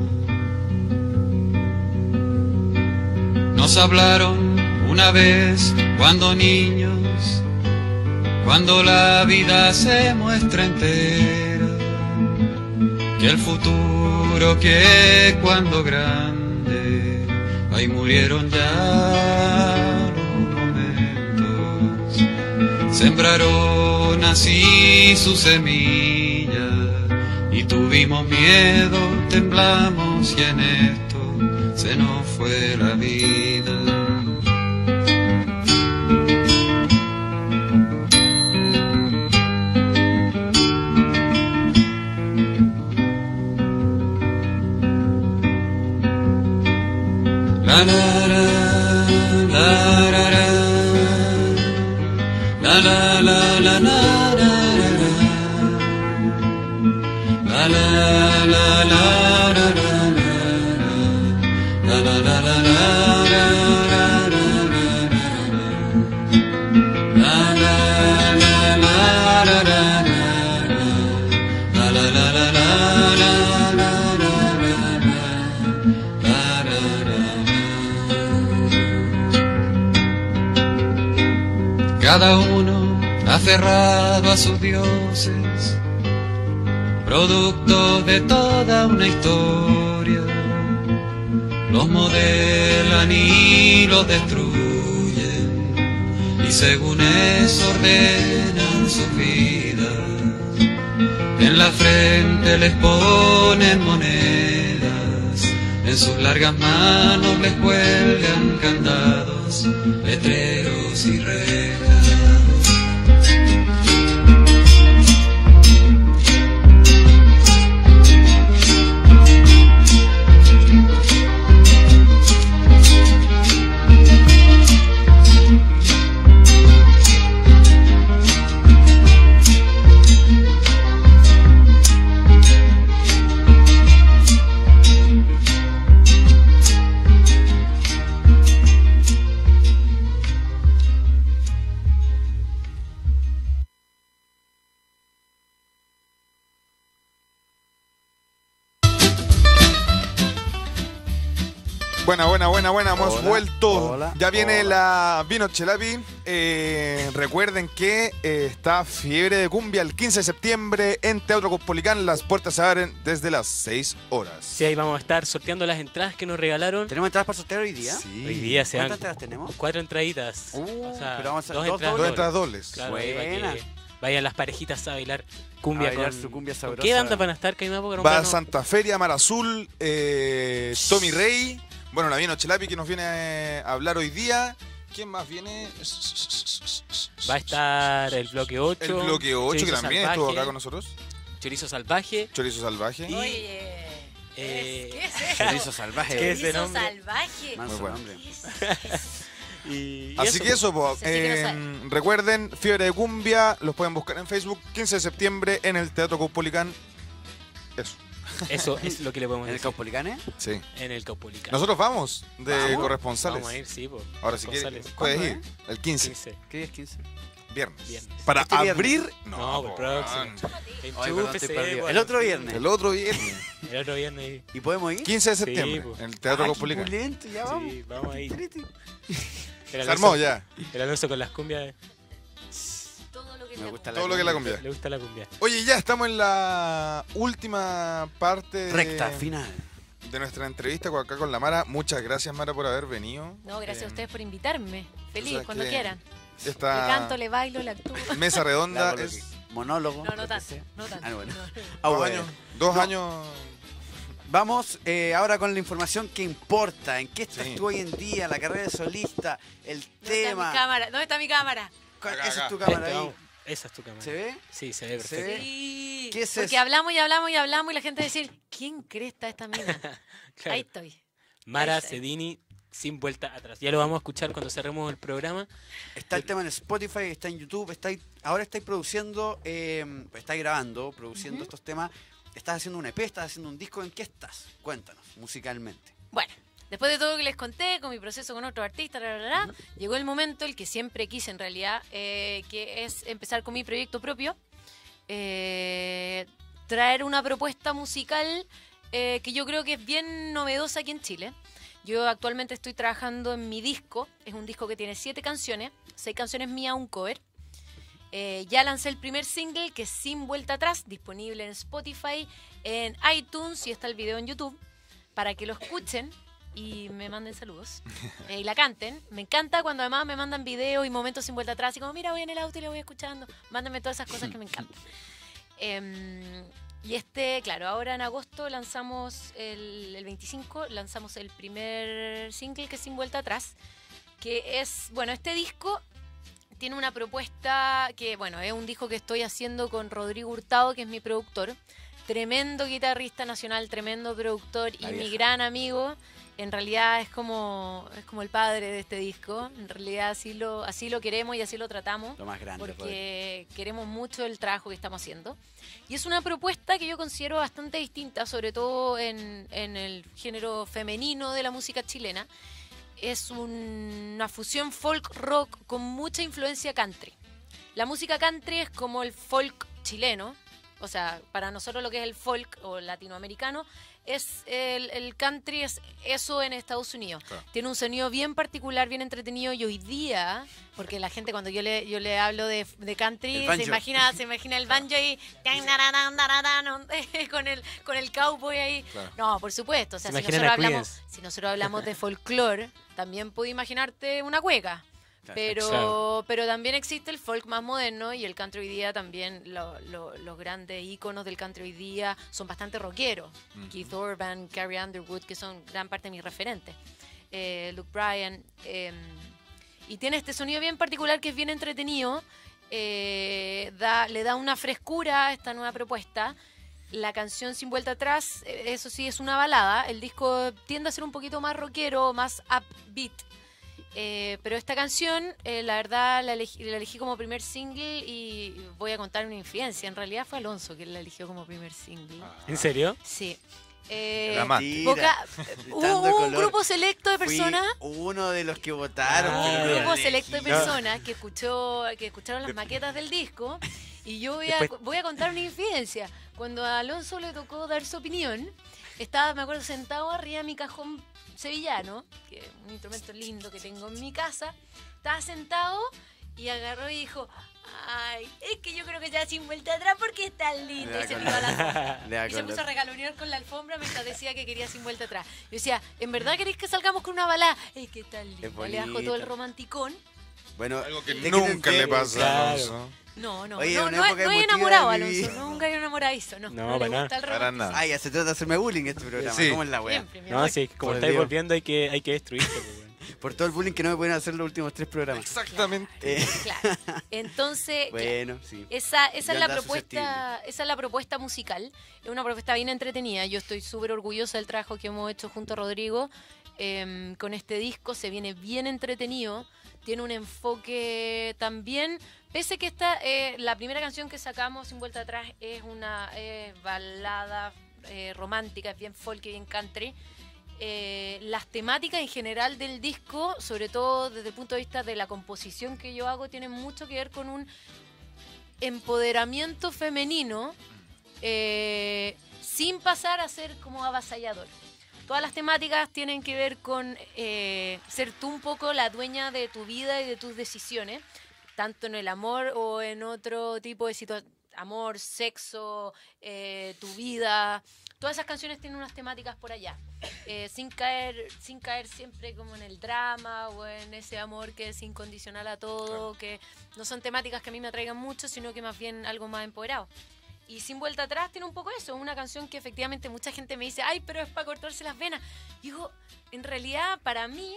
Nos hablaron una vez cuando niños, cuando la vida se muestra entera, que el futuro que cuando grande, ahí murieron ya los momentos. Sembraron así su semilla y tuvimos miedo, temblamos y en esto se nos fue la vida. La la la la la la la la la la la la la cada uno aferrado a sus dioses, producto de toda una historia, los modelan y los destruyen, y según eso ordenan sus vidas. En la frente les ponen monedas, en sus largas manos les cuelgan candados, letreros y rejas. Buena, buena, buena, buena, hemos Hola, vuelto. hola, ya viene hola. la Vino Chelapi. Eh, recuerden que eh, está Fiebre de Cumbia el quince de septiembre en Teatro Caupolicán. Las puertas se abren desde las seis horas. Sí, ahí vamos a estar sorteando las entradas que nos regalaron. ¿Tenemos entradas para sortear hoy día? Sí. Hoy día se dan ¿Cuántas entradas tenemos? cuatro entraditas. Uh, O sea, pero vamos a- dos dos entradas Dos dobles. entradas dobles. Claro, ahí para Buena. que vayan las parejitas a bailar cumbia A bailar con... su cumbia ¿con sabrosa. ¿Qué banda van a estar, Caimán? Va Santa Feria, Mar Azul, eh, Tommy Rey. Bueno, la Vino Chelapi que nos viene a hablar hoy día. ¿Quién más viene? Va a estar el bloque ocho. El bloque ocho, que Chorizo también Salvaje, estuvo acá con nosotros. Chorizo Salvaje. Chorizo Salvaje. Y- Oye, Eh, ¿qué es eso? Chorizo salvaje. ¿Qué es ese Chorizo nombre? salvaje. Manso Muy bueno. nombre. ¿Qué es eso? y, y Así que eso, po, Ese sí que no eh, recuerden, Fiebre de Cumbia, los pueden buscar en Facebook, quince de septiembre en el Teatro Caupolicán. Eso, Eso es lo que le podemos ¿En el decir. Caupolicán? sí. En el Caupolicán. Nosotros vamos de ¿Vamos? corresponsales. Vamos a ir, sí, po. Ahora, si quieres, González. puedes ¿Cuándo, ir. El quince, quince. ¿Qué día es quince? viernes. Viernes. Para Este viernes. abrir. No, por po, próximo. man. Ay, perdón, Enchúfese, estoy perdido. po, El otro sí. viernes. El otro viernes. El otro viernes. ¿Y podemos ir? quince de Sí, septiembre. po. en el Teatro Ah, qué Caupolicán. pulento, ya vamos. Sí, vamos ahí. Triti. El Se armó Alonso- ya. El Alonso con las cumbias. Todo lo que Me le gusta Todo lo que es la cumbia. Le gusta la cumbia. Oye, ya estamos en la última parte de, Recta final. de nuestra entrevista con- acá con la Mara. Muchas gracias, Mara, por haber venido. No, gracias Eh, a ustedes por invitarme. Feliz, sabes cuando que quieran. Esta Le canto, le bailo, le actúo. mesa redonda Claro, es Monólogo. No, lo no que tanto, sea. no tanto. Ah, bueno. no. Ah, dos bueno. años. Dos No. años. vamos eh, ahora con la información que importa. ¿En qué estás Sí. tú hoy en día? La carrera de solista, el ¿Dónde está tema. mi cámara? ¿Dónde está mi cámara? ¿Cuál- Acá, Esa es tu acá. cámara Este, ahí. vamos. Esa es tu cámara. ¿Se ve? Sí, se ve ¿Se perfecto. ve? Sí. ¿Qué es Porque eso? hablamos y hablamos y hablamos y la gente va a decir, ¿quién cresta esta mina? Claro. Ahí estoy. Mara Ahí está. Sedini sin vuelta atrás. Ya lo vamos a escuchar cuando cerremos el programa. Está el tema en Spotify, está en YouTube, está ahí- ahora estáis produciendo, eh, estáis grabando, produciendo Ujú. estos temas. Estás haciendo un E P, estás haciendo un disco. ¿En qué estás? Cuéntanos, musicalmente. Bueno, después de todo lo que les conté, con mi proceso con otro artista, bla, bla, bla, llegó el momento, el que siempre quise en realidad, eh, que es empezar con mi proyecto propio, eh, traer una propuesta musical eh, que yo creo que es bien novedosa aquí en Chile. Yo actualmente estoy trabajando en mi disco, es un disco que tiene siete canciones, seis canciones mías, un cover. Eh, ya lancé el primer single, que es Sin Vuelta Atrás, disponible en Spotify, en iTunes y está el video en YouTube, para que lo escuchen y me manden saludos eh, y la canten. Me encanta cuando además me mandan videos y momentos sin vuelta atrás y como, mira, voy en el auto y lo voy escuchando. Mándenme todas esas cosas que me encantan. Em, y este, claro, ahora en agosto lanzamos, el, el veinticinco, lanzamos el primer single, que es Sin Vuelta Atrás, que es, bueno, este disco tiene una propuesta que, bueno, es un disco que estoy haciendo con Rodrigo Hurtado, que es mi productor. Tremendo guitarrista nacional, tremendo productor y La mi vieja. gran amigo. En realidad es como, es como el padre de este disco. En realidad así lo, así lo queremos y así lo tratamos. Lo más grande. Rodri. Porque queremos mucho el trabajo que estamos haciendo. Y es una propuesta que yo considero bastante distinta, sobre todo en, en el género femenino de la música chilena. Es un- una fusión folk rock con mucha influencia country. La música country es como el folk chileno. O sea, para nosotros lo que es el folk o latinoamericano, es el, el country es eso en Estados Unidos. Claro. Tiene un sonido bien particular, bien entretenido, y hoy día, porque la gente cuando yo le, yo le hablo de, de El country, banjo. se imagina, se imagina el banjo ahí, con el, con el cowboy ahí. Claro. No, por supuesto. O sea, Se si imaginan nosotros, a hablamos, Creedence. si nosotros hablamos de folclore, también puedo imaginarte una cueca. Pero, Claro. pero también existe el folk más moderno y el country hoy día también. Lo- lo- los grandes íconos del country hoy día son bastante rockeros. Ujú. Keith Urban, Carrie Underwood, que son gran parte de mis referentes. Eh, Luke Bryan. eh, y tiene este sonido bien particular que es bien entretenido. eh, da, le da una frescura a esta nueva propuesta. La canción Sin Vuelta Atrás, eh, eso sí, es una balada. El disco tiende a ser un poquito más rockero, más upbeat. Eh, pero esta canción, eh, la verdad, la elegí, la elegí como primer single y voy a contar una infidencia. En realidad fue Alonso quien la eligió como primer single. ¿En serio? Sí. Eh, El amante. Mentira. poca- hubo Dando hubo un color. grupo selecto de Fui personas. uno de los que votaron. Ah, pero Un no grupo elegí. selecto de No. personas que escuchó que escucharon las maquetas del disco y yo voy a, Después- voy a contar una infidencia. Cuando a Alonso le tocó dar su opinión, estaba, me acuerdo, sentado arriba de mi cajón sevillano, que es un instrumento lindo que tengo en mi casa. Estaba sentado y agarró y dijo, ay, es que yo creo que ya sin vuelta atrás porque es tan lindo. Le da Y se color. tiró a la alfombra. Le da Y se color. puso a regalonear con la alfombra mientras decía que quería sin vuelta atrás. Yo decía, ¿en verdad queréis que salgamos con una balada? Es que tan lindo. Le bajo todo el bonita. romanticón. Bueno, Algo que ¿de qué nunca te- le pasa Claro. a Alonso. No, no, Oye, no, una no, época no he emotiva enamorado, de mi Alonso. vida. Nunca he enamoradizo, no. No, No, le para gusta el Para romanticismo. nada. Ah, ya se trata de hacerme bullying este programa. Sí. ¿Cómo es la wea? Siempre, mi No, amor. sí, como Por estáis Dios. volviendo hay que, hay que destruirse. pues, bueno. Por todo el bullying que no me pueden hacer los últimos tres programas. Exactamente. Eh, Claro. Entonces, claro, bueno, sí. esa, esa Ya es la anda propuesta, esa es la propuesta musical. Es una propuesta bien entretenida. Yo estoy súper orgullosa del trabajo que hemos hecho junto a Rodrigo. em, con este disco se viene bien entretenido. Tiene un enfoque también, pese que esta, eh, la primera canción que sacamos, Sin Vuelta Atrás, es una eh, balada eh, romántica, es bien folk y bien country. Eh, las temáticas en general del disco, sobre todo desde el punto de vista de la composición que yo hago, tienen mucho que ver con un empoderamiento femenino eh, sin pasar a ser como avasallador. Todas las temáticas tienen que ver con eh, ser tú un poco la dueña de tu vida y de tus decisiones, tanto en el amor o en otro tipo de situación, amor, sexo, eh, tu vida. Todas esas canciones tienen unas temáticas por allá, eh, sin caer, sin caer siempre como en el drama o en ese amor que es incondicional a todo, que no son temáticas que a mí me atraigan mucho, sino que más bien algo más empoderado. Y Sin Vuelta Atrás tiene un poco eso, una canción que efectivamente mucha gente me dice, ay, pero es para cortarse las venas. Digo, en realidad para mí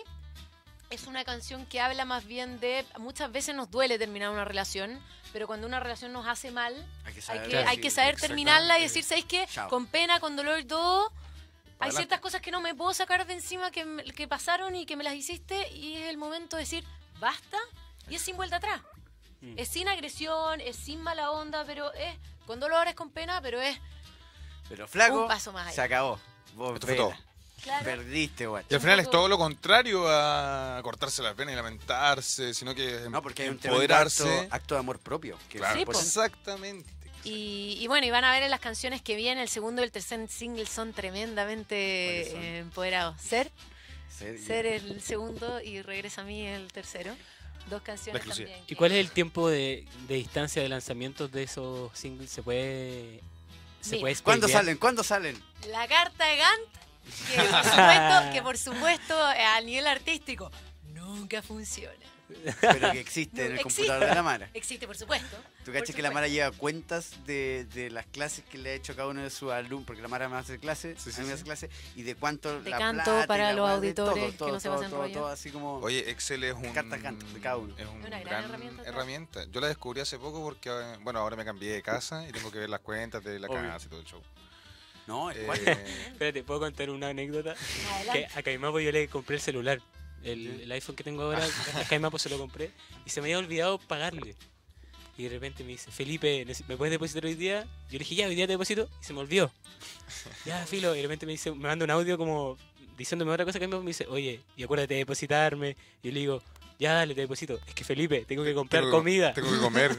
es una canción que habla más bien de, muchas veces nos duele terminar una relación, pero cuando una relación nos hace mal, Hay que hay saber, que, hay sí, que saber terminarla y exactamente. decir, ¿sabes qué? Chao. Con pena, con dolor y todo, hay adelante. ciertas cosas que no me puedo sacar de encima que, me- que pasaron y que me las hiciste y es el momento de decir, basta, y es sin vuelta atrás. Mm. Es sin agresión, es sin mala onda, pero es con dolor, es con pena, pero es Pero flaco, un paso más allá. se acabó. Vos Esto fue vela. todo. claro. Perdiste, güey. Y al final Un es poco- todo lo contrario a cortarse las venas y lamentarse, sino que No, porque hay un tremendo empoderarse. acto, acto de amor propio. Que Claro, Sí, po. exactamente. Y, y bueno, y van a ver en las canciones que vienen, el segundo y el tercer single son tremendamente ¿Cuáles son? eh, empoderados. Ser, Ser- Ser el segundo y Regresa a mí el tercero. Dos canciones La exclusiva. también. ¿Y que- cuál es el tiempo de, de distancia de lanzamientos de esos singles? ¿Se puede, se Mira, puede ¿Cuándo spoilear? salen? ¿Cuándo salen? La carta de Gantt, que por supuesto, que por supuesto eh, a nivel artístico nunca funciona. Pero que existe en el Existe. computador de la Mara. Existe, por supuesto. ¿Tú por cachas que la supuesto. Mara lleva cuentas de, de las clases que le ha hecho cada uno de sus alumnos? Porque la Mara me hace clases, Sí, sí, a mí me sí. hace clases, y de cuánto De la canto plata y para la los weá, de auditores todo, que no se todo, pasen todo, rollo. todo, así como... Oye, Excel es un, Carta Gantt de cada uno. es un Una gran gran herramienta. herramienta. Yo la descubrí hace poco porque, eh, bueno, ahora me cambié de casa y tengo que ver las cuentas de la Obvio. casa y todo el show. No, Eh, ¿cuál? Espérate, ¿puedo contar una anécdota? Que Adelante. a Caimapo yo le compré el celular. El, el iPhone que tengo ahora, a Caimapo se lo compré y se me había olvidado pagarle. Y de repente me dice, Felipe, ¿nece- ¿me puedes depositar hoy día? Yo le dije, ya, hoy día te deposito. Y se me olvidó. Ya, filo. Y de repente me dice, me manda un audio como diciéndome otra cosa que me dice, oye, y acuérdate de depositarme. Y yo le digo, ya, dale, te deposito. Es que Felipe, tengo que comprar tengo- comida. Tengo que comer.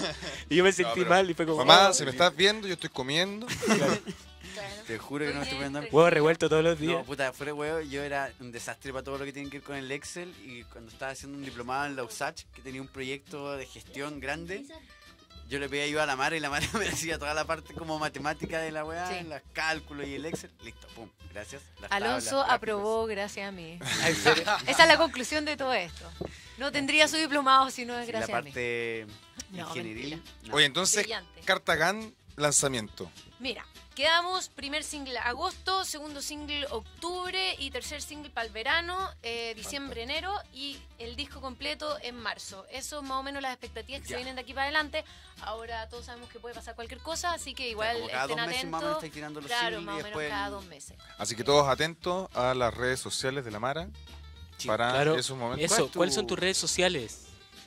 Y yo me sentí pero- mal y fue como, Mamá, oh, si me estás viendo, yo estoy comiendo. claro. Claro. Te juro que no me estoy poniendo... Huevo revuelto todos los No, días. puta, fuera de huevo, yo era un desastre para todo lo que tiene que ver con el Excel, y cuando estaba haciendo un diplomado en la U S A C H, que tenía un proyecto de gestión grande, yo le pedí ayuda a la Mara y la Mara me hacía toda la parte como matemática de la weá, Sí. los cálculos y el Excel. Listo, pum, gracias. Las tablas, Alonso gráficos. aprobó gracias a mí. Ah, ¿en serio? Esa es la conclusión de todo esto. No tendría su diplomado si no es Sí, la gracias a mí. parte No, ingenieril. mentira. no. Oye, entonces, Brillante. Carta Gantt, lanzamiento. Mira, quedamos primer single agosto, segundo single octubre y tercer single para el verano, eh, diciembre, enero y el disco completo en marzo. Eso más o menos las expectativas que Ya. se vienen de aquí para adelante. Ahora todos sabemos que puede pasar cualquier cosa, así que O sea, igual como cada estén dos meses más o menos atentos. estáis tirando los Claro, singles más y o menos después cada el- dos meses. Así que todos atentos a las redes sociales de la Mara Sí, para claro. esos momentos. Eso, ¿Cuál es tu- ¿cuáles son tus redes sociales?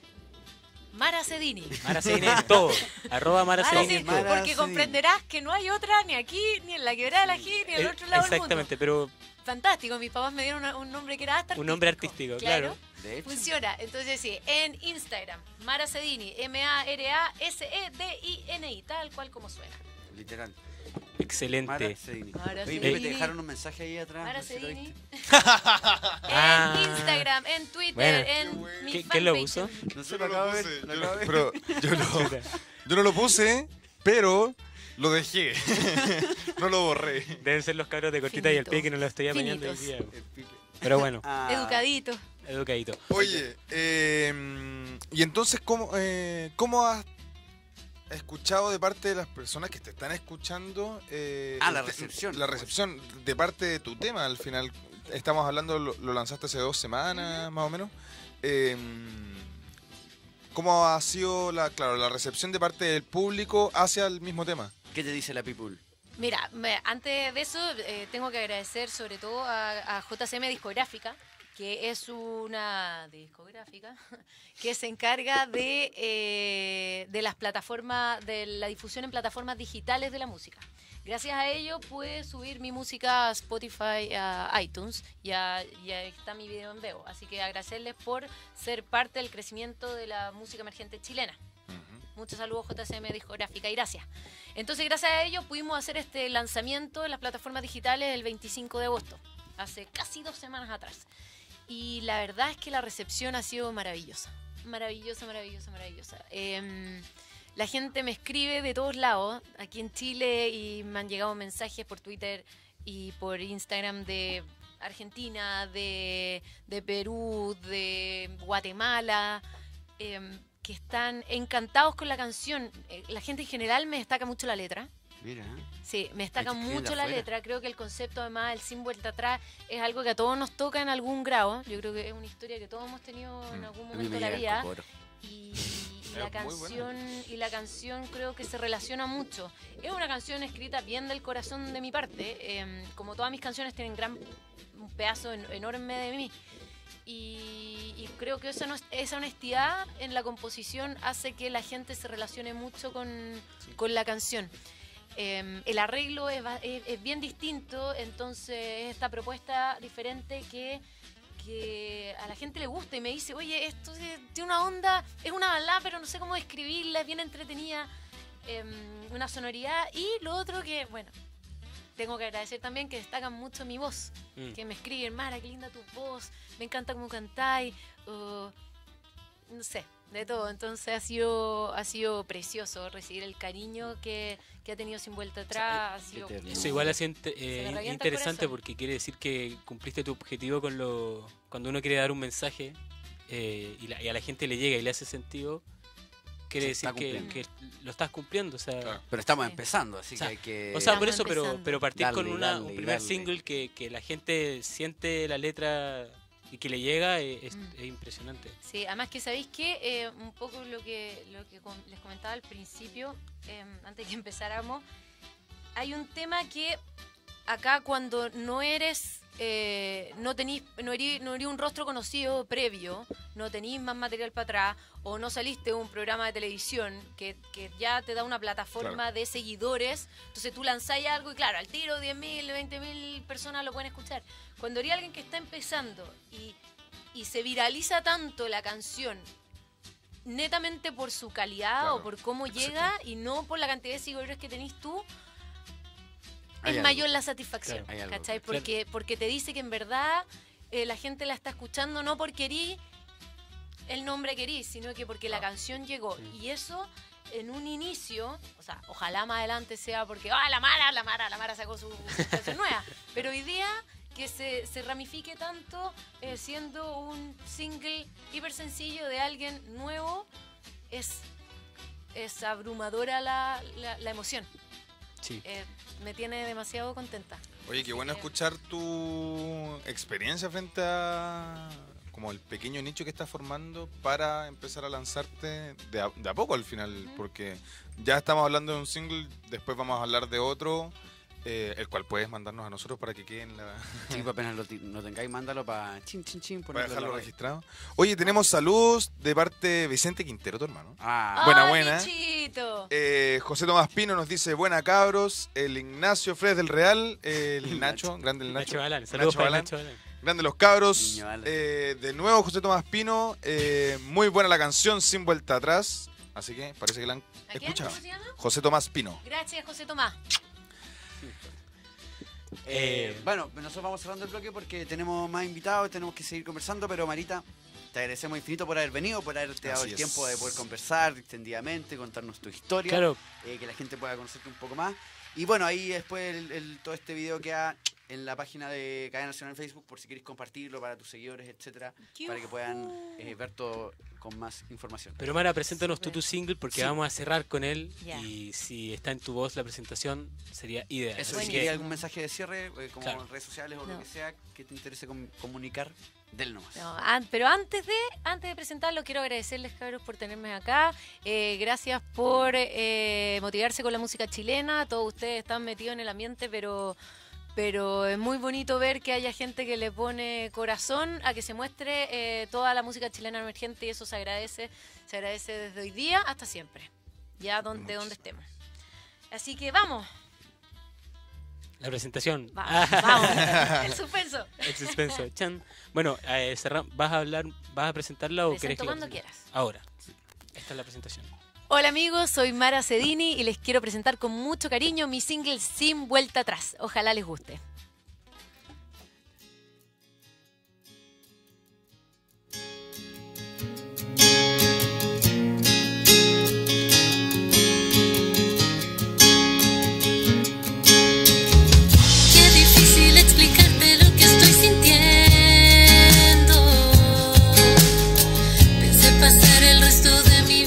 Mara Cedini. Mara Cedini en todo. Arroba Mara Mara Cedini Cedini, en todo. Mara porque Cedini. comprenderás que no hay otra ni aquí, ni en la quebrada de la G, ni en el Eh, otro lado del mundo. Exactamente, pero Fantástico, mis papás me dieron una- un nombre que era hasta un nombre artístico, claro. De hecho, Funciona, entonces sí, en Instagram, Mara Cedini, M A R A S E D I N I, tal cual como suena. literal. Mara Excelente. Cedini. Mara Oye, Cedini. Pepe, te dejaron un mensaje ahí atrás. Mara no sé si lo Cedini. viste. Ah. En Instagram, en Twitter, Bueno. en mi ¿Qué- qué lo fanpage. uso? No sé, lo acabo de ver. lo Yo, acabo de ver. pero yo no, yo no lo puse, pero lo dejé. No lo borré. Deben ser los cabros de cortita y al Finito. pie que no lo estoy amañando hoy Finitos. día. El pique. Pero bueno, Ah, Educadito. educadito. Oye, eh, y entonces, ¿cómo, eh, ¿cómo has escuchado de parte de las personas que te están escuchando? eh, Ah, el la te- recepción. La recepción de parte de tu tema, al final. Estamos hablando, lo, lo lanzaste hace dos semanas, más o menos. Eh, ¿Cómo ha sido la, claro, la recepción de parte del público hacia el mismo tema? ¿Qué te dice la people? Mira, me- antes de eso eh, tengo que agradecer sobre todo a, a J C M Discográfica, que es una discográfica que se encarga de, eh, de las plataformas, de la difusión en plataformas digitales de la música. Gracias a ello pude subir mi música a Spotify, a iTunes, y, a- y ahí está mi video en Veo. Así que agradecerles por ser parte del crecimiento de la música emergente chilena. Muchos saludos J C M Discográfica y gracias. Entonces, gracias a ello pudimos hacer este lanzamiento en las plataformas digitales el veinticinco de agosto, hace casi dos semanas atrás. Y la verdad es que la recepción ha sido maravillosa. Maravillosa, maravillosa, maravillosa. Em, la gente me escribe de todos lados, aquí en Chile, y me han llegado mensajes por Twitter y por Instagram de Argentina, de, de Perú, de Guatemala, em, que están encantados con la canción. Eh, la gente en general me destaca mucho la letra. Mira, Sí, me destaca Ay, te escriben mucho de la afuera. letra. Creo que el concepto, además, el sin vuelta atrás, es algo que a todos nos toca en algún grado. Yo creo que es una historia que todos hemos tenido en Mm. algún a mí momento me de la llega vida. el cocoro. Y, y Es la muy canción y la canción creo que se relaciona mucho. Es una canción escrita bien del corazón de mi parte. eh, como todas mis canciones tienen gran un pedazo en- enorme de mí. Y, y creo que esa, no- esa honestidad en la composición hace que la gente se relacione mucho con, con la canción. Eh, el arreglo es, ba- es- es bien distinto, entonces esta propuesta diferente que, que a la gente le gusta y me dice, oye, esto es- tiene una onda, es una balada, pero no sé cómo describirla, es bien entretenida, eh, una sonoridad. Y lo otro que, bueno, tengo que agradecer también que destacan mucho mi voz, Mm. que me escriben, Mara, qué linda tu voz, me encanta cómo cantáis, o no sé, de todo. Entonces ha sido ha sido precioso recibir el cariño que, que ha tenido Sin Vuelta Atrás. Ha sido eterno. Eso igual hace inte- me eh, revienta el interesante corazón. porque quiere decir que cumpliste tu objetivo con lo cuando uno quiere dar un mensaje eh, y, la- y a la gente le llega y le hace sentido, quiere Se decir está que, cumpliendo. que lo estás cumpliendo. O sea, Claro. Pero estamos Sí. empezando, así O sea, que hay que... o sea por Estamos eso, pero, empezando. pero partir con Darle, una, darle, un primer darle. single que, que la gente siente la letra y que le llega es, es- Mm. es impresionante. Sí, además que sabéis que eh, un poco lo que lo que com- les comentaba al principio, eh, antes de que empezáramos, hay un tema que acá cuando no eres, eh, no tenís, no erí, no erí un rostro conocido previo, no tenís más material para atrás, o no saliste de un programa de televisión que, que ya te da una plataforma Claro. de seguidores, entonces tú lanzáis algo y claro, al tiro diez mil, veinte mil personas lo pueden escuchar. Cuando eres alguien que está empezando y, y se viraliza tanto la canción netamente por su calidad Claro, o por cómo llega y no por la cantidad de seguidores que tenés tú, Hay es algo. mayor la satisfacción, Claro, hay algo. ¿cachai? Claro. Porque, porque te dice que en verdad eh, la gente la está escuchando no porque erí el nombre que erí, sino que porque la Ah. canción llegó. Sí. Y eso en un inicio, o sea, ojalá más adelante sea porque, ah, la Mara, la Mara, la Mara sacó su, su canción nueva. Pero hoy día que se, se ramifique tanto eh, siendo un single hiper sencillo de alguien nuevo, es, es abrumadora la, la, la emoción. Sí. Eh, me tiene demasiado contenta. Oye, qué bueno Eh, escuchar tu experiencia frente a como el pequeño nicho que estás formando para empezar a lanzarte de a, de a poco al final, Ujú. porque ya estamos hablando de un single, después vamos a hablar de otro, eh, el cual puedes mandarnos a nosotros para que quede en la... Sí, pues apenas lo, ti- lo tengáis, mándalo para chin, chin, chin. para ponerlo en dejarlo la red. registrado. Oye, tenemos saludos de parte de Vicente Quintero, tu hermano. Ah, Buena, ¡Ay, buena. bichito! Eh, José Tomás Pino nos dice, buena cabros, el Ignacio Fred del Real, el Nacho, grande el Nacho. Nacho Balán, saludos Nacho para Balán. Nacho Balán. Grande los cabros. Niño Alan. Eh, de nuevo José Tomás Pino. eh, muy buena la canción, sin vuelta atrás. Así que parece que la han ¿A quién? escuchado. ¿Cómo se llama? José Tomás Pino. Gracias, José Tomás. Eh, Eh, bueno, nosotros vamos cerrando el bloque porque tenemos más invitados, tenemos que seguir conversando, pero Marita, te agradecemos infinito por haber venido, por haberte dado Así el es. tiempo de poder conversar extendidamente, contarnos tu historia, Claro, eh, que la gente pueda conocerte un poco más. Y bueno, ahí después el, el- todo este video queda en la página de Cadena Nacional en Facebook por si queréis compartirlo para tus seguidores, etcétera, para que puedan eh, ver todo con más información. pero Mara, preséntanos tú Súper. tu single porque Sí. vamos a cerrar con él Ya. y si está en tu voz la presentación sería ideal. Eso, Así si Buenísimo. que- queréis algún mensaje de cierre, eh, como Claro. en redes sociales o No. lo que sea, que te interese com- comunicar, del nomás. No, an- pero antes de antes de presentarlo, quiero agradecerles, cabros, por tenerme acá. Eh, gracias por eh, motivarse con la música chilena. Todos ustedes están metidos en el ambiente, pero, pero es muy bonito ver que haya gente que le pone corazón a que se muestre eh, toda la música chilena emergente y eso se agradece. Se agradece desde hoy día hasta siempre, ya donde, donde estemos. Así que vamos, La presentación. vamos, vamos. El suspenso. El suspenso. Chan. Bueno, eh, cerra- ¿vas a hablar, vas a presentarla o Presento querés que la cuando presente? quieras. Ahora. Esta es la presentación. Hola amigos, soy Mara Cedini y les quiero presentar con mucho cariño mi single Sin Vuelta Atrás. Ojalá les guste. Qué difícil explicarte lo que estoy sintiendo. Pensé pasar el resto de mi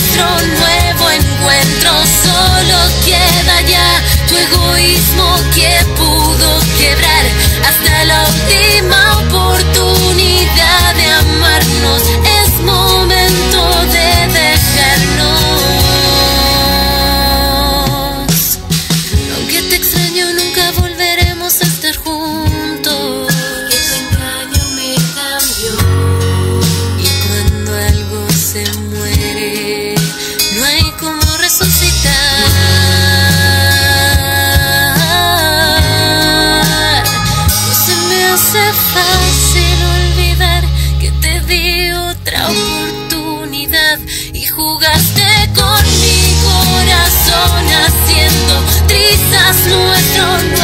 nuestro nuevo encuentro. Solo queda ya tu egoísmo que pudo quebrar hasta la última oportunidad de amarnos. Es momento de dejarnos. Aunque te extraño, nunca volveremos a estar juntos. Que tu engaño me cambió. Y cuando algo se muere, no hay como resucitar. No se me hace fácil olvidar que te di otra oportunidad y jugaste con mi corazón haciendo trizas nuestro nuevo